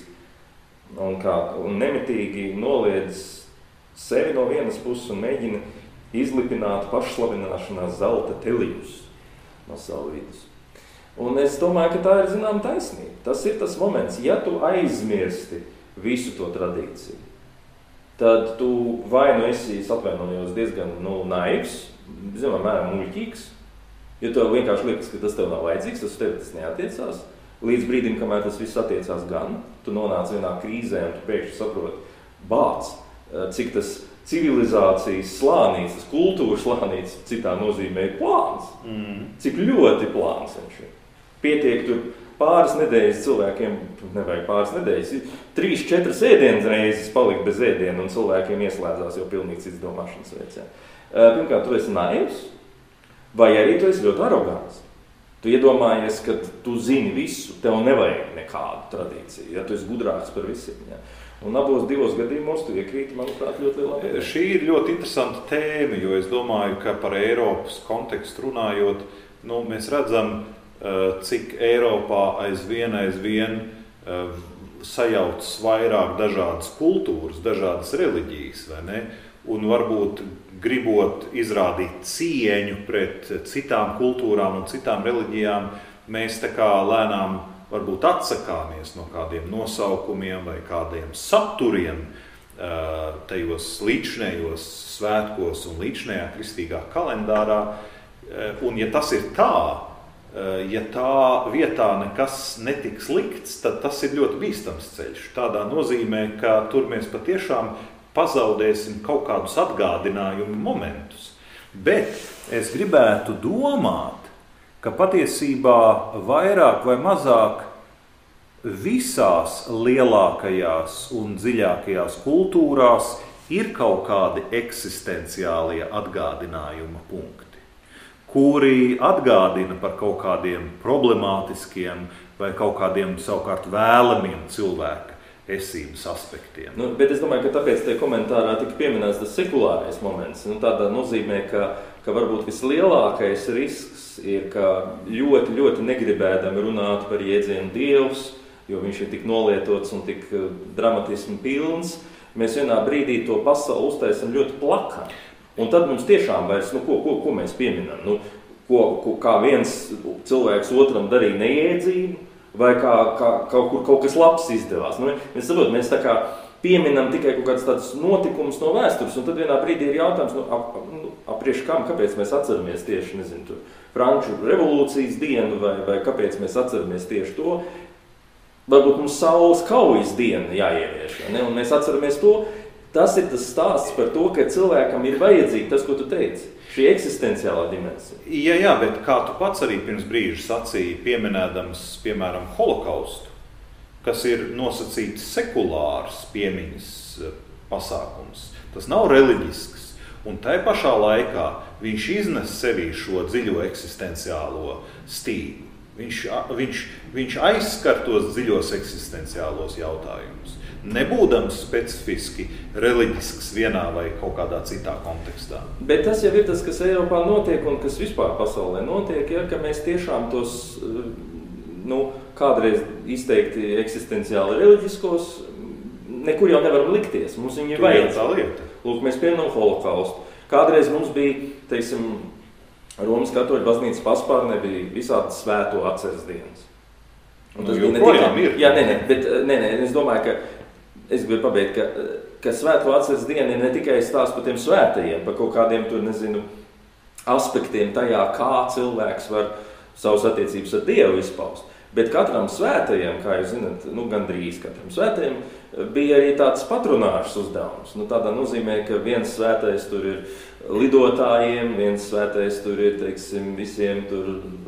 un nemitīgi noliedz sevi no vienas puses un mēģina izlipināt pašslavināšanās zelta telijus no savu vidus. Un es domāju, ka tā ir zinām taisnība. Tas ir tas moments, ja tu aizmirsti visu to tradīciju, tad tu vai esi, atvainojos, diezgan naivs, zinām, mēram muļķīgs, jo tev vienkārši liekas, ka tas tev nav vajadzīgs, tas tev tas neatiecās. Līdz brīdim, kamēr tas viss attiecās gan, tu nonāc vienā krīzē un tu pēkšņi saproti, cik tas civilizācijas slānīts, tas kultūras slānīts, citā nozīmē ir plāns. Cik ļoti plāns viņš ir. Pietiek tur pāris nedēļas cilvēkiem, nevajag pāris nedēļas, 3-4 ēdienas reizes palikt bez ēdiena un cilvēkiem ieslēdzās jau pilnīgi cits domāšanas veids. Pirmkārt, tu esi naivs, vai arī tu esi ļoti arogants. Tu iedomājies, ka tu zini visu, tev nevajag nekādu tradīciju, ja tu esi gudrāks par visiem. Ja? Un abos divos gadījumos tu iekrīti, manuprāt, ļoti lielā. Šī ir ļoti interesanta tēma, jo es domāju, ka par Eiropas kontekstu runājot, mēs redzam, cik Eiropā aizvien sajaucas vairāk dažādas kultūras, dažādas reliģijas, vai ne? Un varbūt gribot izrādīt cieņu pret citām kultūrām un citām reliģijām, mēs tā kā lēnām varbūt atsakāmies no kādiem nosaukumiem vai kādiem saturiem tajos līdzinējos svētkos un līdzinējā kristīgā kalendārā. Un ja tas ir tā, ja tā vietā nekas netiks likts, tad tas ir ļoti bīstams ceļš. Tādā nozīmē, ka tur mēs patiešām pazaudēsim kaut kādus atgādinājumu momentus. Bet es gribētu domāt, ka patiesībā vairāk vai mazāk visās lielākajās un dziļākajās kultūrās ir kaut kādi eksistenciālie atgādinājuma punkti, kuri atgādina par kaut kādiem problemātiskiem vai kaut kādiem savukārt vēlamiem cilvēka esības aspektiem. Bet es domāju, ka tāpēc tie komentārā tika pieminēts tas sekulārais moments. Tādā nozīmē, ka varbūt vislielākais risks ir, ka ļoti, ļoti negribēdami runāt par jēdzienu Dievs, jo viņš ir tik nolietots un tik dramatismu pilns. Mēs vienā brīdī to pasauli uztaisam ļoti plakani. Un tad mums tiešām vairs, ko mēs pieminam? Kā viens cilvēks otram darīja neiedzību, vai kā kaut kas labs izdevās. Mēs tā kā pieminam tikai kaut kāds tāds notikums no vēstures, un tad vienā brīdī ir jautājums, aprieš kam, kāpēc mēs atceramies tieši, Franču revolūcijas dienu, vai kāpēc mēs atceramies tieši to. Varbūt mums saules kaujas diena jāievieš, un mēs atceramies to. Tas ir tas stāsts par to, ka cilvēkam ir vajadzīgi tas, ko tu teici, šī eksistenciālā dimensija. Jā, bet kā tu pats arī pirms brīža sacīji, pieminēdams, piemēram, holokaustu, kas ir nosacīts sekulārs piemiņas pasākums. Tas nav reliģisks. Un tai pašā laikā viņš iznes sevī šo dziļo eksistenciālo stīgu. Viņš aizskar tos dziļos eksistenciālos jautājumus, nebūdams specifiski reliģisks vienā vai kaut kādā citā kontekstā. Bet tas jau ir tas, kas Eiropā notiek un kas vispār pasaulē notiek, ja, ka mēs tiešām tos kādreiz izteikti eksistenciāli reliģiskos nekur jau nevaram likties. Mums viņi ir vajadzīgi. Lūk, mēs pieminam holokaustu. Kādreiz mums bija, teiksim, Romas katoļu baznīcas paspārnē bija visādi svēto atceres dienas. Un tas bija ne tikai... Jā, es domāju, ka es gribu pabeigt, ka svēto atceres diena ir ne tikai stāsts par tiem svētajiem, par kaut kādiem tur, aspektiem tajā, kā cilvēks var savas attiecības ar Dievu izpaust. Bet katram svētajiem, kā jūs zināt, gandrīz katram svētajiem, bija arī tāds patronāžs uzdevums. Tādā nozīmē, ka viens svētais tur ir lidotājiem, viens svētais tur ir, teiksim, visiem tur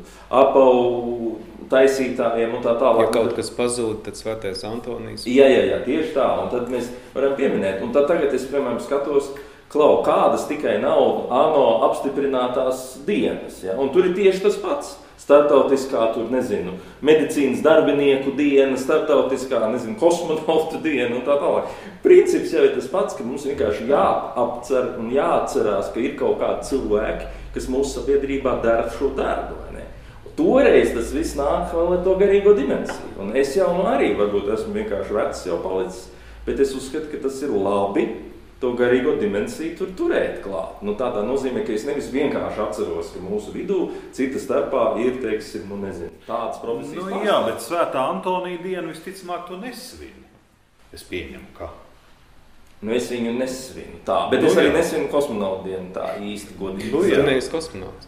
apavu taisītājiem un tā tālāk. Ja kaut kas pazūd, tad svētais Antonijs. Jā, tieši tā. Un tad mēs varam pieminēt. Un tad tagad es, piemēram, skatos, kādas tikai nav ANO apstiprinātās dienas. Ja? Un tur ir tieši tas pats. Startautiskā, medicīnas darbinieku diena, startautiskā, kosmonautu diena un tā tālāk. Princips jau ir tas pats, ka mums vienkārši jāapcer un jāatcerās, ka ir kaut kādi cilvēki, kas mūsu sabiedrībā dara šo darbu. Vai ne? Toreiz tas viss nāk vēl ar to garīgo dimensiju. Un es jau arī, varbūt esmu vienkārši vecs jau palicis, bet es uzskatu, ka tas ir labi to garīgo dimensiju tur turēt klāt. Tādā nozīmē, ka es nevis vienkārši atceros, ka mūsu vidū cita starpā ir, teiksim, tādas profesijas pārstāvji. Jā, bet svētā Antonija dienu visticamāk to nesvinu. Es pieņemu, ka. Es viņu nesvinu tā, bet es arī nesvinu kosmonautu dienu tā īsti godīgi. Tu neesi kosmonauts.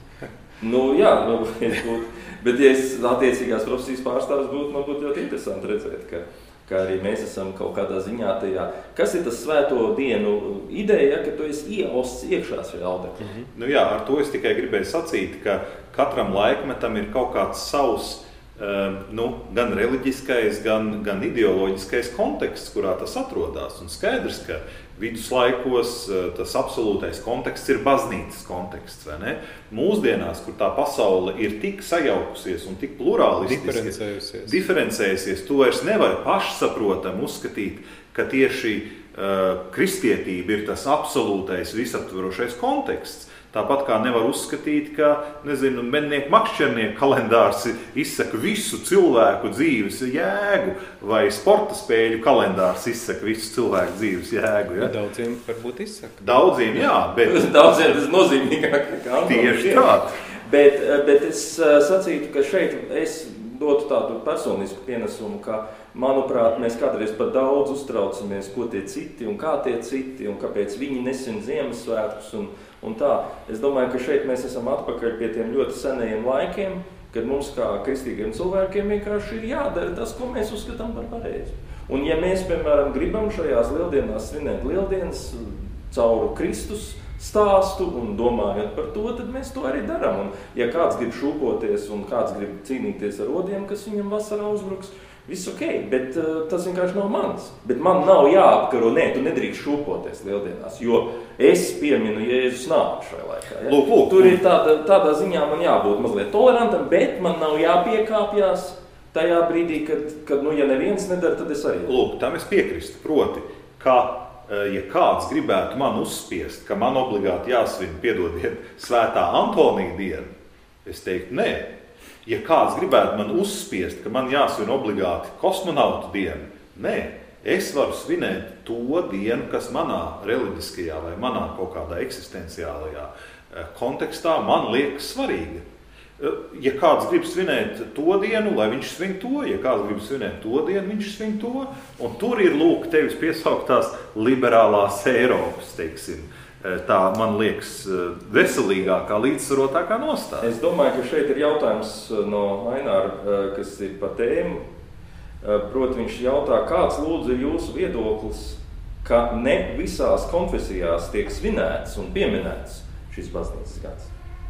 Bet ja es attiecīgās profesijas pārstāvis būtu, man būtu ļoti interesanti redzēt, ka arī mēs esam kaut kādā ziņā tajā. Kas ir tas svēto dienu ideja, ka tu esi ieausts iekšā šajā audekļā? Ar to es tikai gribēju sacīt, ka katram laikmetam ir kaut kāds savs, gan reliģiskais, gan ideoloģiskais konteksts, kurā tas atrodas. Un skaidrs, ka viduslaikos tas absolūtais konteksts ir baznīcas konteksts, vai ne? Mūsdienās, kur tā pasaule ir tik sajaukusies un tik pluralistiski diferencējusies, tu vairs nevari pašsaprotam uzskatīt, ka tieši kristietība ir tas absolūtais visaptverošais konteksts. Tāpat kā nevar uzskatīt, ka, mednieku makšķernieku kalendārs izsaka visu cilvēku dzīves jēgu, vai sporta spēļu kalendārs izsaka visu cilvēku dzīves jēgu. Ja? Daudziem varbūt izsaka. Daudziem, jā, bet... Daudziem tas nozīmīgāk nekā. Tieši tā. Bet es sacītu, ka šeit es dotu tādu personisku pienesumu, ka, manuprāt, mēs kādreiz par daudz uztraucamies, ko tie citi un kā tie citi, un kāpēc viņi nesina Ziemassvētkus un tā. Es domāju, ka šeit mēs esam atpakaļ pie tiem ļoti senajiem laikiem, kad mums kā kristīgiem cilvēkiem vienkārši ir jādara tas, ko mēs uzskatām par pareizi. Un ja mēs, piemēram, gribam šajās lieldienās svinēt lieldienas cauru Kristus stāstu un domājot par to, tad mēs to arī darām. Un ja kāds grib šūpoties un kāds grib cīnīties ar odiem, kas viņam vasarā uzbruks, viss ok, bet tas vienkārši nav mans. Bet man nav jāapkaro, tu nedrīkst šūpoties lieldienās, jo es pieminu Jēzus nāvi šajā laikā. Ja? Lūk. Tur ir tādā ziņā man jābūt mazliet tolerantam, bet man nav jāpiekāpjās tajā brīdī, kad ja neviens nedara, tad es arī. Lūk, tam es piekrīstu, proti, ka ja kāds gribētu man uzspiest, ka man obligāti jāsvin, piedodiet, svētā Antonija dienu, es teiktu, nē. Ja kāds gribētu man uzspiest, ka man jāsvin obligāti kosmonautu dienu, nē. Es varu svinēt to dienu, kas manā reliģiskajā vai manā kaut kādā eksistenciālajā kontekstā man liekas svarīga. Ja kāds grib svinēt to dienu, lai viņš svin to, ja kāds grib svinēt to dienu, viņš svin to. Un tur ir, lūk, tevis piesauktās liberālās Eiropas, teiksim, tā, man liekas, veselīgākā, līdzsvarotākā nostāja. Es domāju, ka šeit ir jautājums no Aināra, kas ir pa tēmu. Proti, viņš jautā, kāds lūdzu ir jūsu viedoklis, ka ne visās konfesijās tiek svinēts un pieminēts šis baznīcas gads?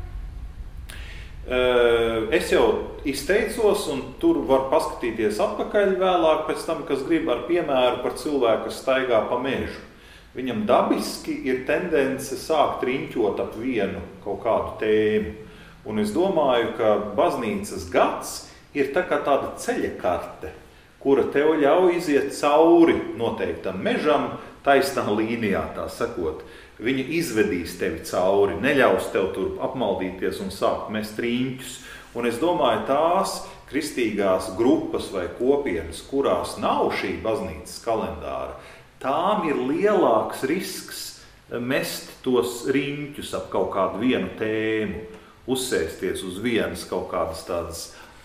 Es jau izteicos, un tur var paskatīties atpakaļ vēlāk, pēc tam, kas grib ar piemēru par cilvēku, kas staigā pa mežu. viņam dabiski ir tendence sākt riņķot ap vienu kaut kādu tēmu. Un es domāju, ka baznīcas gads ir tā kā tāda ceļakarte, kura tev ļauj iziet cauri noteiktam mežam, taisnā līnijā, tā sakot. Viņa izvedīs tevi cauri, neļaus tev tur apmaldīties un sākt mest riņķus. Un es domāju, tās kristīgās grupas vai kopienas, kurās nav šī baznīcas kalendāra, tām ir lielāks risks mest tos riņķus ap kaut kādu vienu tēmu, uzsēsties uz vienas kaut kādas tādas.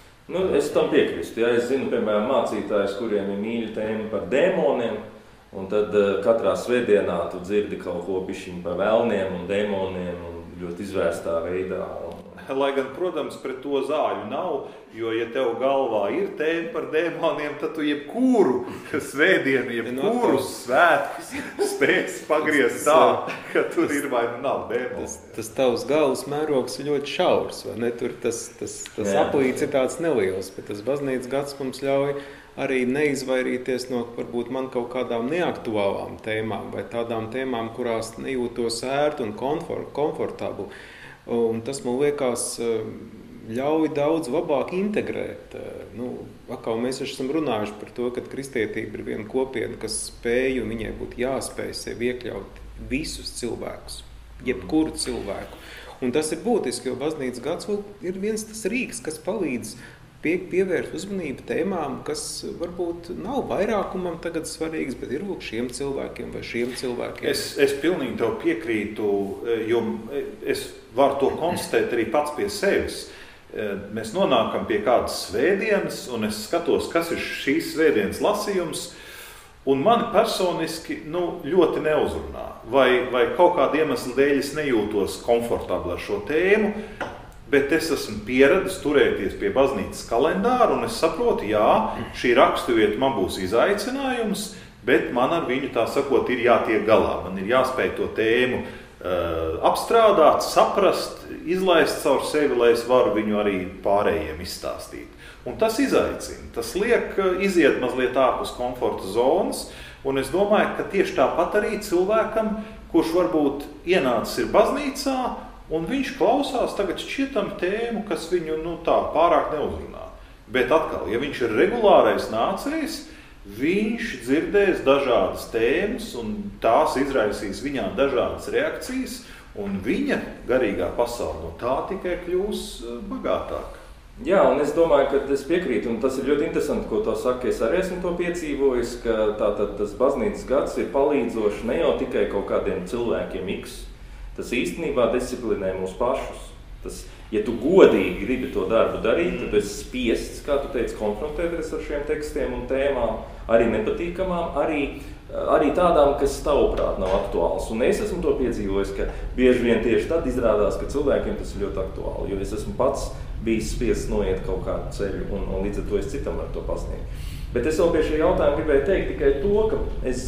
Es tam piekrīstu. Ja es zinu, piemēram, mācītājus, kuriem ir mīļa tēma par dēmoniem, un tad katrā svētdienā tu dzirdi kaut ko bišķiņ par velniem un dēmoniem un ļoti izvērstā veidā. Lai gan, protams, pret to zāļu nav, jo, ja tev galvā ir tēma par dēmoniem, tad tu jebkuru svētdienu, jebkuru svētkus spēsi pagriezt tā, ka tur ir vai nav dēmoni. Tas tavs galvas mērogs ir ļoti šaurs, vai ne? Tur tas aplīts ir tāds neliels, bet tas baznīcas gads mums ļauj arī neizvairīties no varbūt man kaut kādām neaktuālām tēmām vai tādām tēmām, kurās nejūtos ērti un komfortabli. Un tas, man liekas, ļauj daudz labāk integrēt. Atkal mēs esam runājuši par to, ka kristietība ir viena kopiena, kas spēj un viņai būtu jāspēj sevi iekļaut visus cilvēkus, jebkuru cilvēku. Un tas ir būtiski, jo baznīcas gads ir viens tas rīks, kas palīdz pievērst uzmanību tēmām, kas varbūt nav vairākumam tagad svarīgas, bet ir šiem cilvēkiem vai šiem cilvēkiem. Es pilnīgi tev piekrītu, jo es varu to konstatēt arī pats pie sevis. Mēs nonākam pie kādas svētdienas, un es skatos, kas ir šīs svētdienas lasījums, un mani personiski ļoti neuzrunā. Vai kaut kāda iemesla dēļ es nejūtos komfortabli ar šo tēmu, bet es esmu pieradis turēties pie baznīcas kalendāra, un es saprotu, jā, šī raksturvieta man būs izaicinājums, bet man ar viņu, tā sakot, ir jātiek galā. Man ir jāspēj to tēmu apstrādāt, saprast, izlaist caur sevi, lai es varu viņu arī pārējiem izstāstīt. Un tas izaicina, tas liek iziet mazliet ārpus komforta zonas, un es domāju, ka tieši tāpat arī cilvēkam, kurš varbūt ienācis ir baznīcā, un viņš klausās tagad šķietam tēmu, kas viņu tā pārāk neuzrunā. Bet atkal, ja viņš ir regulārais nācējs, viņš dzirdēs dažādas tēmas, un tās izraisīs viņā dažādas reakcijas, un viņa garīgā pasaule no tā tikai kļūs bagātāka. Jā, un es domāju, ka es piekrītu, un tas ir ļoti interesanti, ko tu saki. Es arī esmu to piedzīvojis, ka tātad tas baznīcas gads ir palīdzošs ne jau tikai kaut kādiem cilvēkiem X. Tas īstenībā disciplinē mūs pašus. Ja tu godīgi gribi to darbu darīt, tad tu esi spiests, kā tu teici, konfrontēties ar šiem tekstiem un tēmām, arī nepatīkamām, arī tādām, kas tavuprāt nav aktuāls. Un es esmu to piedzīvojis, ka bieži vien tieši tad izrādās, ka cilvēkiem tas ir ļoti aktuāli, jo es esmu pats bijis spiests noiet kaut kādu ceļu, un līdz ar to es citam varu to pasniegt. Bet es vēl pie šī jautājuma gribēju teikt tikai to, ka es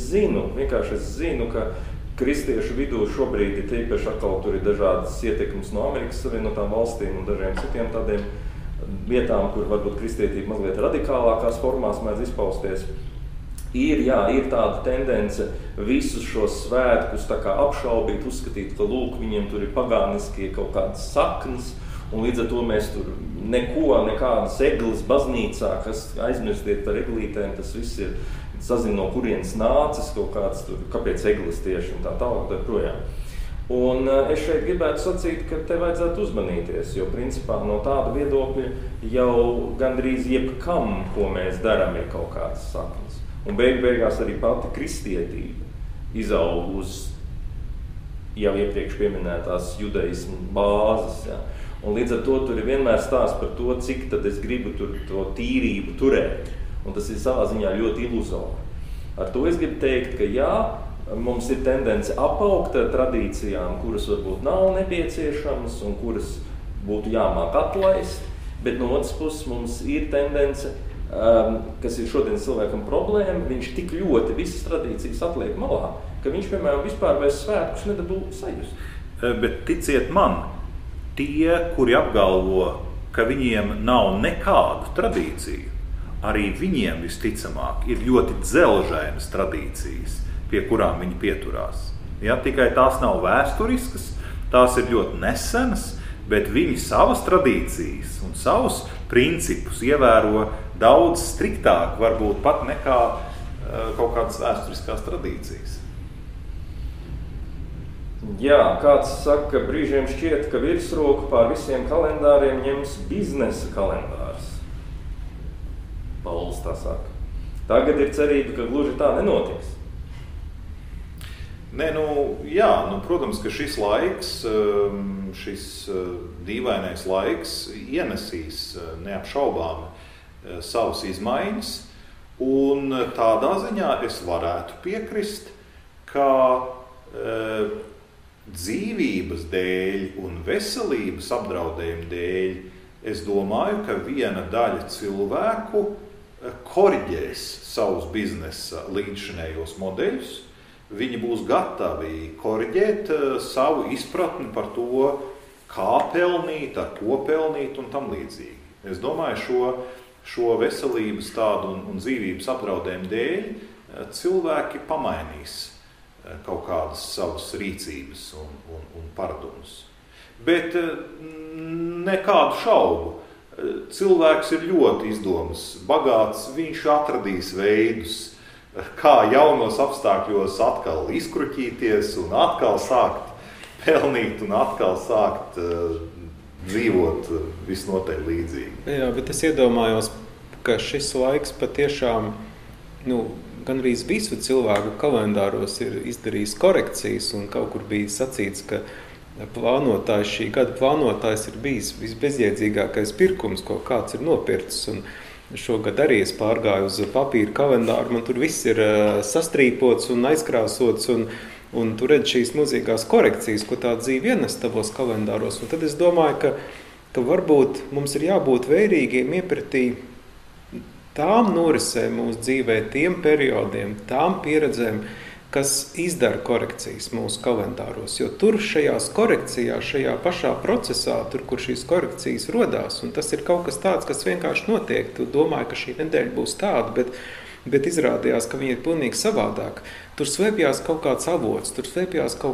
zinu, ka kristiešu vidū šobrīd ir tīpaši atkal tur ir dažādas ietekmes no Amerikas Savienotām valstīm un dažiem citiem tādiem vietām, kur varbūt kristietība mazliet radikālākās formās mēdz izpausties. Ir tāda tendence visus šos svētkus tā kā apšaubīt, uzskatīt, ka lūk, viņiem tur ir pagāniskie kaut kādas saknes, un līdz ar to mēs tur nekādas eglis baznīcā, kas aizmirstiet par eglītēm, tas viss ir sazina, no kurienes nācis kaut kāds tur, kāpēc eglis tieši un tā tālāk tā projām. Un es šeit gribētu sacīt, ka te vajadzētu uzmanīties, jo principā no tāda viedokļa jau gandrīz jebkam, ko mēs darām, ir kaut kādas saknes. Un beigās arī pati kristietība izaug uz jau iepriekš pieminētās judaismu bāzes. Ja. Un līdz ar to tur ir vienmēr stāsts par to, cik tad es gribu tur to tīrību turēt. Un tas ir savā ziņā ļoti iluzori. Ar to es gribu teikt, ka jā, mums ir tendence apaugt ar tradīcijām, kuras varbūt nav nepieciešamas un kuras būtu jāmāk atlaist, bet no otras puses mums ir tendence, kas ir šodien cilvēkam problēma, viņš tik ļoti visas tradīcijas atliek malā, ka viņš, piemēram, vispār vairs svētkus nedabū sajust. Bet ticiet man, tie, kuri apgalvo, ka viņiem nav nekādu tradīciju, arī viņiem visticamāk ir ļoti dzelžainas tradīcijas. pie kurām viņi pieturās. Ja, tikai tās nav vēsturiskas, tās ir ļoti nesenas, bet viņi savas tradīcijas un savus principus ievēro daudz striktāk, varbūt pat nekā kaut kādas vēsturiskās tradīcijas. Jā, kāds saka, ka brīžiem šķiet, ka virsroku pār visiem kalendāriem ņems biznesa kalendārs. Pauls tā saka. Tagad ir cerība, ka gluži tā nenotiks. Nē, jā, protams, ka šis laiks, šis dīvainais laiks ienesīs neapšaubām savas izmaiņas, un tādā ziņā es varētu piekrist, ka dzīvības dēļ un veselības apdraudējuma dēļ es domāju, ka viena daļa cilvēku koriģēs savus biznesa līdzšinējos modeļus. Viņi būs gatavi koriģēt savu izpratni par to, kā pelnīt, ar ko pelnīt un tam līdzīgi. Es domāju, šo veselības tādu un dzīvības apdraudējumu dēļ cilvēki pamainīs kaut kādas savas rīcības un paradumus. Bet nekādu šaubu. Cilvēks ir ļoti izdomas, bagāts, viņš atradīs veidus, kā jaunos apstākļos atkal izkruķīties un atkal sākt pelnīt un atkal sākt dzīvot visnotaļ līdzīgi. Jā, bet es iedomājos, ka šis laiks patiešām, gandrīz visu cilvēku kalendāros ir izdarījis korekcijas un kaut kur bija sacīts, ka šī gada plānotājs ir bijis visbezjēdzīgākais pirkums, ko kāds ir nopircis. Un šogad arī es pārgāju uz papīra kalendāru, man tur viss ir sastrīpots un aizkrāsots, un tur redz šīs milzīgās korekcijas, ko tā dzīve ienes tavos kalendāros. Un tad es domāju, ka varbūt mums ir jābūt vērīgiem iepratī tām norisēm mūsu dzīvē, tiem periodiem, tām pieredzēm, kas izdara korekcijas mūsu kalendāros. Jo tur šajās korekcijās, šajā pašā procesā, tur, kur šīs korekcijas rodās, un tas ir kaut kas tāds, kas vienkārši notiek. Tu domāji, ka šī nedēļa būs tāda, bet izrādījās, ka viņa ir pilnīgi savādāk. Tur slēpjās kaut kāds avots, tur slēpjās kaut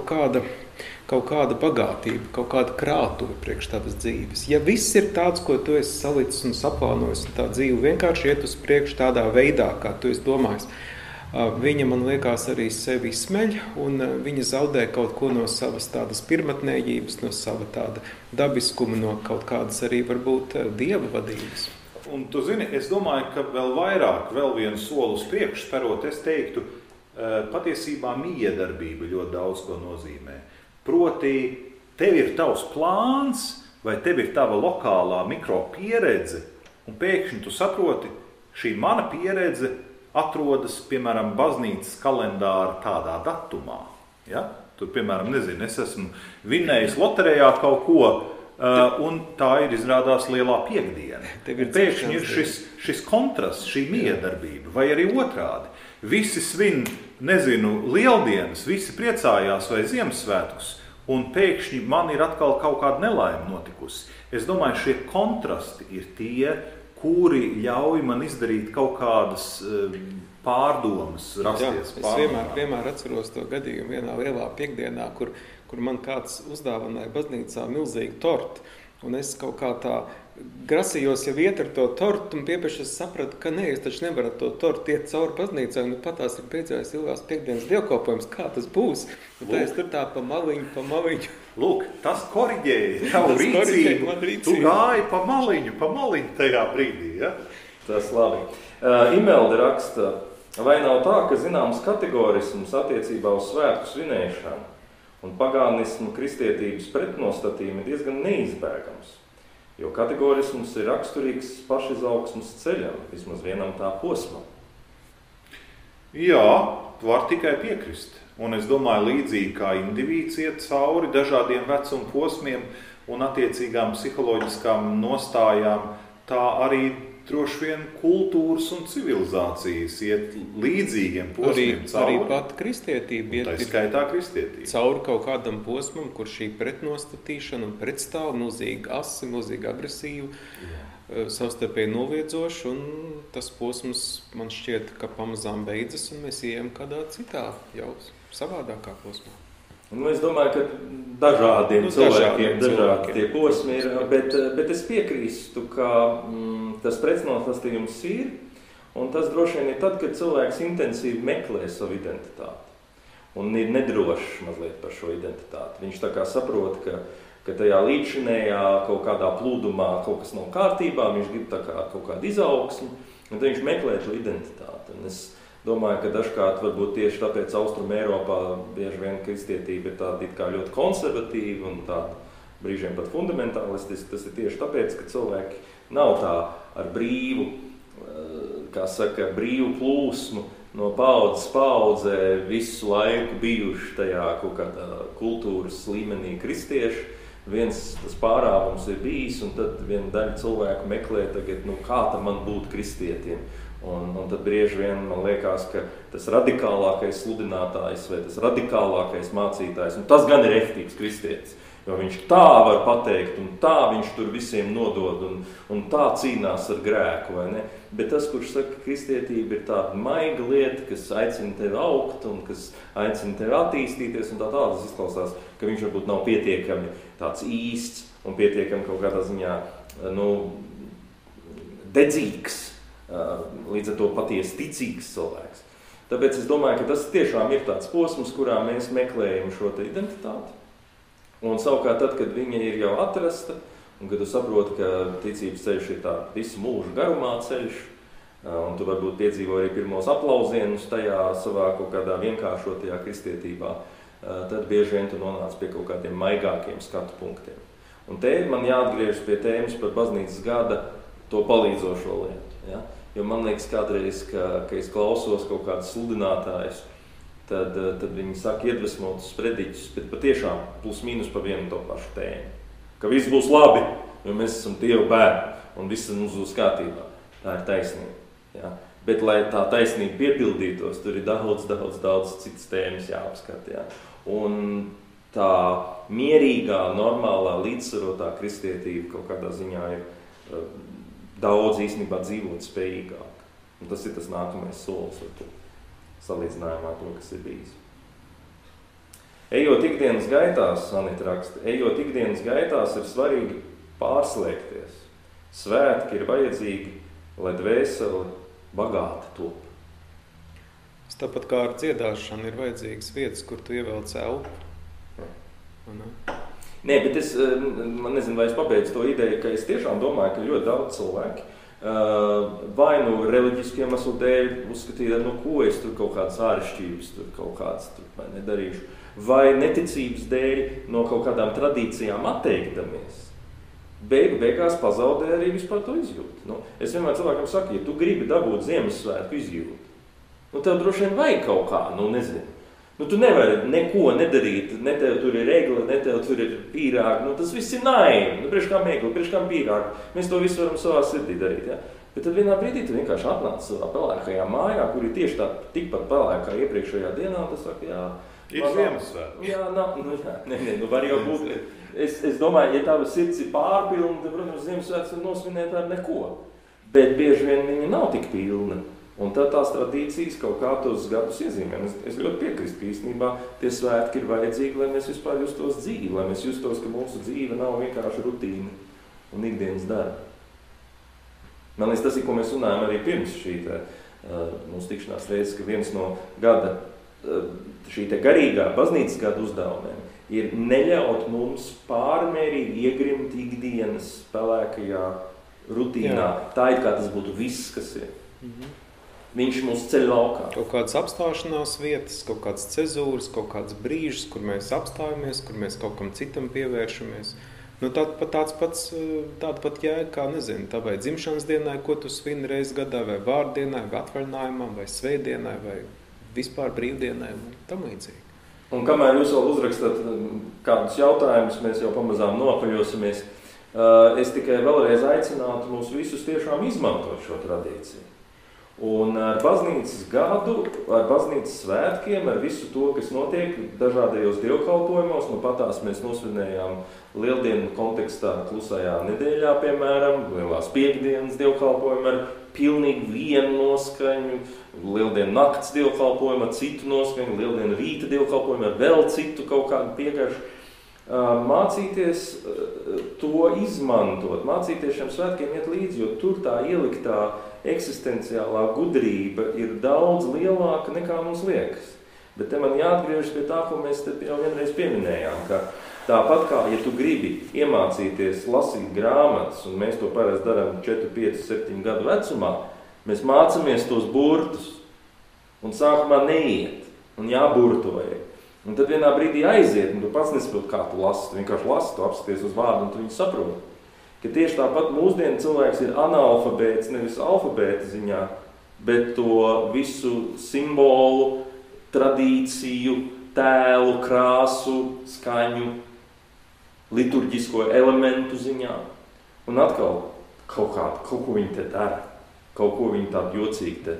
kāda bagātība, kaut kāda krātuve priekš tavas dzīves. Ja viss ir tāds, ko tu esi salicis un saplānojis, un tā dzīve vienkārši iet uz priekšu tādā veidā, kā tu esi domājis, viņa, man liekas, arī sevi izsmeļ, un viņa zaudē kaut ko no savas tādas pirmatnējības, no sava tāda dabiskuma, no kaut kādas arī varbūt dieva vadības. Un tu zini, es domāju, ka vēl vienu soli uz priekšu sperot, es teiktu, patiesībā miedarbība ļoti daudz ko nozīmē. Proti, tev ir tavs plāns, vai tev ir tava lokālā mikro pieredze, un pēkšņi tu saproti, šī mana pieredze atrodas, piemēram, baznīcas kalendāra tādā datumā. Ja? Tur, piemēram, es esmu vinnējis loterijā kaut ko, un tā ir izrādās lielā piekdiena. Pēkšņi ir šis kontrasts, šī miedarbība, vai arī otrādi. Visi svin, lieldienas, visi priecājās vai Ziemassvētkus, un pēkšņi man ir atkal kaut kāda nelaime notikusi. Es domāju, šie kontrasti ir tie, kuri ļauj man izdarīt kaut kādas pārdomas, rasties pārdomām. Es vienmēr atceros to gadījumu vienā lielā piekdienā, kur man kāds uzdāvināja baznīcā milzīgu tortu, un es kaut kā tā grasījos jau iet ar to tortu, un piepeši es sapratu, ka es taču nevaru to tortu iet cauri baznīcai, un patās ir beidzējis ilgās piekdienas dievkalpojums, kā tas būs. Un tā es tur tā pa maliņu. Lūk, tas koriģēja tavu rīcību. Tu gāji pa maliņu tajā brīdī, ja? Tas labi. Imelda raksta, vai nav tā, ka zināms kategorisms attiecībā uz svētku svinēšanu un pagānismu kristietības pretnostatījumi ir diezgan neizbēgams, jo kategorisms ir raksturīgs pašizaugsmes ceļam, vismaz vienam tā posmam. Jā, var tikai piekrist. Un es domāju, līdzīgi kā indivīds iet cauri dažādiem vecuma posmiem un attiecīgām psiholoģiskām nostājām, tā arī droši vien kultūras un civilizācijas iet līdzīgiem posmiem cauri. Arī pat kristietība iet skaitā kristietība cauri kaut kādam posmam, kur šī pretnostatīšana un pretstāv milzīgi asi, milzīgi agresīva. savstarpēji noviedzoši, un tas posms man šķiet, ka pamazām beidzas, un mēs ejam kādā citā, jau savādākā posmā. Nu, es domāju, ka dažādiem cilvēkiem tie posmi ir, bet es piekrīstu, ka tas pretnostatījums ir, un tas droši vien ir tad, kad cilvēks intensīvi meklē savu identitāti un ir nedrošs mazliet par šo identitāti. Viņš tā kā saprot, ka tajā līdzinējā kaut kādā plūdumā kaut kas nav kārtībā, viņš grib tā kā kaut kādu izaugsmi, un tad viņš meklē šo identitāti. Un es domāju, ka dažkārt varbūt tieši tāpēc Austrum Eiropā bieži vien kristietība ir tāda it kā ļoti konservatīva un tāda brīžiem pat fundamentālistiska. Tas ir tieši tāpēc, ka cilvēki nav tā ar brīvu, brīvu plūsmu no paudzes paudzē visu laiku bijuši tajā kaut kādā kultūras līmenī kristieši. Viens tas pārāvums ir bijis, un tad viena daļa cilvēku meklē tagad, kā tam man būt kristietiem. Un tad brieži vien man liekas, ka tas radikālākais sludinātājs vai tas radikālākais mācītājs, un tas gan ir efektīvs kristietis, jo viņš tā var pateikt, un tā viņš tur visiem nodod, un tā cīnās ar grēku, vai ne? Bet tas, kurš saka, ka kristietība ir tāda maiga lieta, kas aicina tevi augt, un kas aicina tevi attīstīties, un tādas izklausās, ka viņš varbūt nav pietiekami tāds īsts, un pietiekami kaut kādā ziņā, dedzīgs, līdz ar to patiesi ticīgs cilvēks. Tāpēc es domāju, ka tas tiešām ir tāds posms, kurā mēs meklējam šo te identitāti. Un savukārt tad, kad viņa ir jau atrasta, un kad tu saproti, ka ticības ceļš ir tā visu mūžu garumā ceļš, un tu varbūt piedzīvo arī pirmos aplausienus tajā savā kaut kādā vienkāršotajā kristietībā, tad bieži vien tu nonāc pie kaut kādiem maigākiem skatu punktiem. Un te man jāatgriežas pie tēmas par baznīcas gada to palīdzošo lietu. Ja? Jo man liekas kādreiz, ka es klausos kaut kādus sludinātājus, tad viņi saka iedvesmotus prediķus, bet patiešām plus mīnus pa vienu to pašu tēmu. Ka viss būs labi, jo mēs esam Dieva bērni, un viss mums būs kārtībā. Tā ir taisnība. Ja? Bet, lai tā taisnība piepildītos, tur ir daudz citas tēmas jāapskata. Ja? Un tā mierīgā, normālā, līdzsvarotā kristietība kaut kādā ziņā ir daudz īstenībā dzīvot spējīgāk. Un tas ir tas nākamais solis salīdzinājumā to, kas ir bijis. Ejot ikdienas gaitās, Anita raksta, ejot ikdienas gaitās ir svarīgi pārslēgties. Svētki ir vajadzīgi, lai dvēseli bagāti top. Tāpat kā ar dziedāšanu ir vajadzīgas vietas, kur tu ievelc elpu. Nē, bet man nezinu, vai es pabeidzu to ideju, ka es tiešām domāju, ka ļoti daudz cilvēki vai reliģiskiem iemeslu dēļ uzskatīja, ko es tur kaut kādas āršķības, tur kaut kādas vai nedarīšu, vai neticības dēļ no kaut kādām tradīcijām atteikdamies. Beigās pazaudē arī vispār to izjūtu. Es vienmēr cilvēkam saku, ja tu gribi dabūt Ziemassvētku izjūtu, tev droši vien vajag kaut kā, nezinu. Tu nevari neko nedarīt, ne tev tur ir regla, ne tev tur ir pīrāgi, tas viss ir naivi, priekš kā megla, priekš kā pīrāgi. Mēs to visu varam savā sirdī darīt, ja? Bet tad vienā brīdī tu vienkārši atnāc savā pelēkajā mājā, kur ir tieši tā tikpat pelēkā iepriekšējā dienā, tas saka, jā. Ir Ziemassvētki. Jā, var jau būt. Es domāju, ja tava sirds ir pārpilna, tad, protams, Ziemassvētks var nosvinēt ar neko. Bet bieži vien viņa nav tik pilna. Un tad tās tradīcijas kaut kā tos gadus iezīmē. Es ļoti piekrīstu, ka īstenībā tie svētki ir vajadzīgi, lai mēs vispār justos dzīvi, lai mēs justos, ka mūsu dzīve nav vienkārši rutīna un ikdienas darba. Man liekas, tas ir, ko mēs runājam arī pirms šī mūsu tikšanās reizes, ka viens no gada, šī garīgā baznīcas gada uzdevumiem ir neļaut mums pārmērīgi iegrimt ikdienas pelēkajā rutīnā. Jā. Tā ir kā tas būtu viss, kas ir. Viņš mūs ceļ laukā. Kaut kādas apstāšanās vietas, kaut kādas cezūras, kaut kādas brīžas, kur mēs apstājamies, kur mēs kaut kam citam pievēršamies. Tāda pat jēga, kā nezinu, tavai dzimšanas dienai, ko tu svini reiz gadā, vai vārdienai, vai atvaļinājumam, vai svētdienai, vai vispār brīvdienai un tam līdzīgi. Un kamēr jūs vēl uzrakstat kādus jautājumus, mēs jau pamazām nopaļosimies, es tikai vēlreiz aicinātu mūs visus tiešām izmantot šo tradīciju. Un ar baznīcas gadu, ar baznīcas svētkiem, ar visu to, kas notiek dažādajos dievkalpojumos, nu patās mēs nosvinējām Lieldienu kontekstā klusajā nedēļā, piemēram, Lielās piekdienas dievkalpojumu ar pilnīgi vienu noskaņu, Lieldienu nakts dievkalpojumu ar citu noskaņu, Lieldienu rīta dievkalpojumu ar vēl citu kaut kādu piegaršu. Mācīties to izmantot, mācīties šiem svētkiem iet līdzi, jo tur tā ieliktā eksistenciālā gudrība ir daudz lielāka nekā mums liekas. Bet te man jāatgriežas pie tā, ko mēs te jau vienreiz pieminējām, ka tāpat kā, ja tu gribi iemācīties lasīt grāmatas, un mēs to parasti darām 4, 5, 7 gadu vecumā, mēs mācāmies tos burtus, un sākumā neiet, un jāburtoja. Un tad vienā brīdī aiziet, un tu pats nesaproti, kā tu lasi. Tu vienkārši lasi, tu apskaties uz vārdu, un tu viņu saproti. Ka tieši tāpat mūsdienu cilvēks ir analfabēts, nevis alfabēta ziņā, bet to visu simbolu, tradīciju, tēlu, krāsu, skaņu, liturģisko elementu ziņā. Un atkal kaut ko viņi te dara, kaut ko viņi tādu jocīgi te.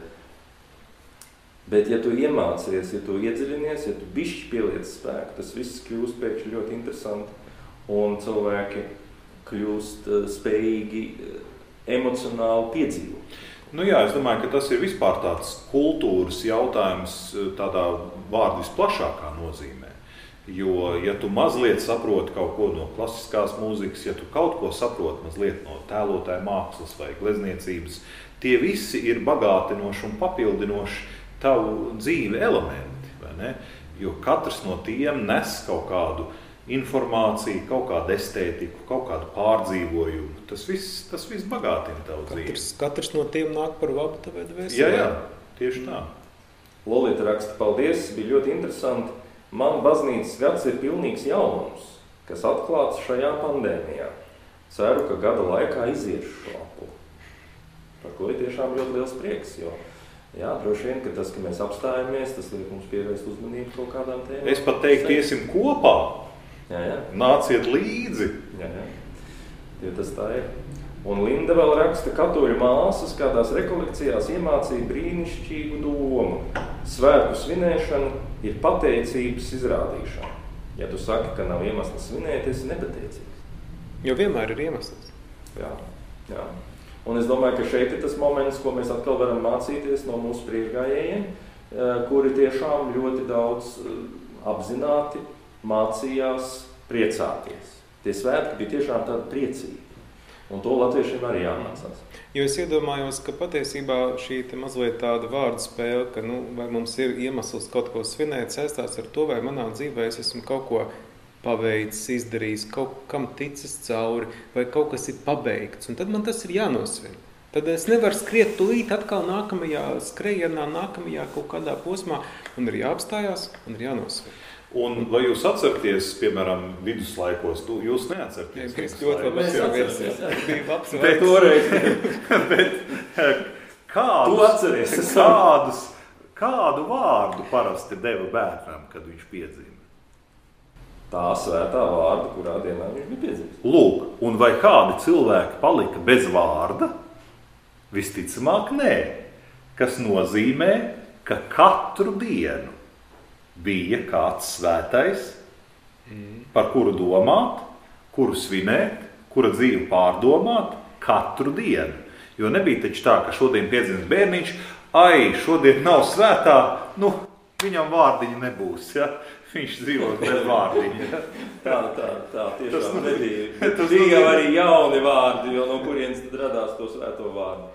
Bet ja tu iemācies, ja tu iedziļinies, ja tu bišķi pieliec spēku, tas viss kļūst pēkšņi ļoti interesanti, un cilvēki kļūst spējīgi emocionāli piedzīvot. Nu jā, es domāju, ka tas ir vispār tāds kultūras jautājums tādā vārdu visplašākā nozīmē. Jo, ja tu mazliet saproti kaut ko no klasiskās mūzikas, ja tu kaut ko saproti mazliet no tēlotāja mākslas vai glezniecības, tie visi ir bagātinoši un papildinoši tavu dzīvi elementi, vai ne? Jo katrs no tiem nes kaut kādu informāciju, kaut kādu estētiku, kaut kādu pārdzīvojumu. Tas viss bagātina tavu dzīvi. Katrs no tiem nāk par labu tavai dvēselē. Jā, tieši tā. Lolita raksta, paldies, bija ļoti interesanti. Man baznīcas gads ir pilnīgs jaunums, kas atklāts šajā pandēmijā. Ceru, ka gada laikā iziešu šo apli. Par ko ir tiešām ļoti liels prieks, jo jā, droši vien, ka tas, ka mēs apstājamies, tas liek mums pievērst uzmanību kaut kādām tēmām. Es pat teiktu, iesim kopā. Jā. Nāciet līdzi. Jā. Jo tas tā ir. Un Linda vēl raksta, katoļu māsas kādās rekolekcijās iemācīja brīnišķīgu domu. Svētku svinēšana ir pateicības izrādīšana. Ja tu saki, ka nav iemesls svinēt, esi nepateicīgs. Jo vienmēr ir iemesls. Jā. Un es domāju, ka šeit ir tas moments, ko mēs atkal varam mācīties no mūsu priekšgājējiem, kuri tiešām ļoti daudz apzināti mācījās priecāties. Tie svētki bija tiešām tādi priecīgi. Un to latviešiem arī jāmācās. Jo es iedomājos, ka patiesībā šī mazliet tāda vārdu spēle, ka vai mums ir iemesls kaut ko svinēt, saistās ar to, vai manā dzīvē es esmu kaut ko paveicis, izdarījis, kaut kam ticis cauri, vai kaut kas ir pabeigts. Un tad man tas ir jānosvin. Tad es nevaru skriet tūlīt atkal nākamajā skrejienā, nākamajā kaut kādā posmā. Un ir jāapstājās un ir jānosvin. Un vai jūs atceraties, piemēram, viduslaikos? Jūs neatceraties? Es ļoti labi atceros. Bija labs Bet toreiz. Kādu vārdu parasti deva bērnam, kad viņš piedzima? Tā svētā vārda, kurā dienā viņš bija piedzimis. Lūk, un vai kādi cilvēki palika bez vārda? Visticamāk, nē. Kas nozīmē, ka katru dienu bija kāds svētais, par kuru domāt, kuru svinēt, kura dzīvi pārdomāt katru dienu. Jo nebija taču tā, ka šodien piedzimis bērniņš, šodien nav svētā, viņam vārdiņa nebūs, ja? Viņš dzīvos bez vārdiņa. Tā, tiešām nebija. Bija arī jauni vārdi, jo no kurienes tad radās to svēto vārdu.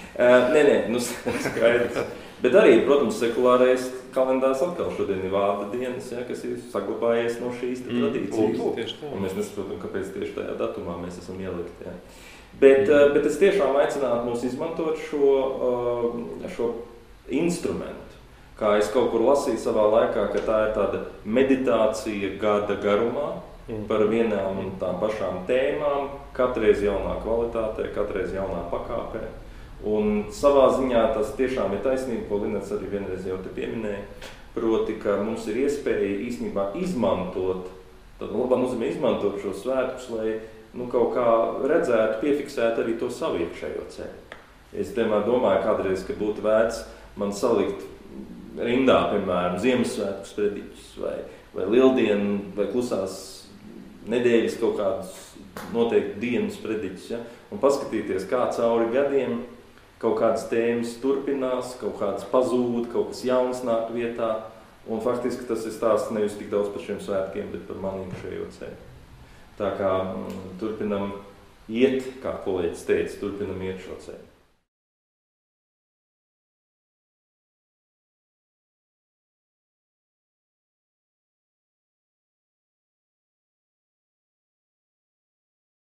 Skaidrs. Bet arī, protams, sekulārais kalendārs atkal šodien ir vārda dienas, ja, kas ir saglabājies no šīs tradīcijas. Un mēs nesaprotam, kāpēc tieši tajā datumā mēs esam ielikti. Ja. Bet es tiešām aicinātu mūs izmantot šo instrumentu. Kā es kaut kur lasīju savā laikā, ka tā ir tāda meditācija gada garumā par vienām un tām pašām tēmām, katreiz jaunā kvalitātē, katreiz jaunā pakāpē. Un savā ziņā tas tiešām ir taisnība, ko Linets arī vienreiz jau te pieminēja, proti, ka mums ir iespēja īstenībā izmantot, tad labā nozīmē izmantot šo svētkus, lai kaut kā redzētu, piefiksētu arī to savu iekšējo ceļu. Es vienmēr domāju kādreiz, ka būtu vērts man salikt rindā, piemēram, Ziemassvētku sprediķus vai Lieldienu vai klusās nedēļas kaut kādus noteikti dienas sprediķus, ja? Un paskatīties, kā cauri gadiem kaut kādas tēmas turpinās, kaut kādas pazūd, kaut kas jauns nāk vietā. Un faktiski tas ir stāsts nevis tik daudz par šiem svētkiem, bet par mani iekšējo ceļu. Tā kā turpinam iet, kā kolēģis teica, turpinam iet šo ceļu.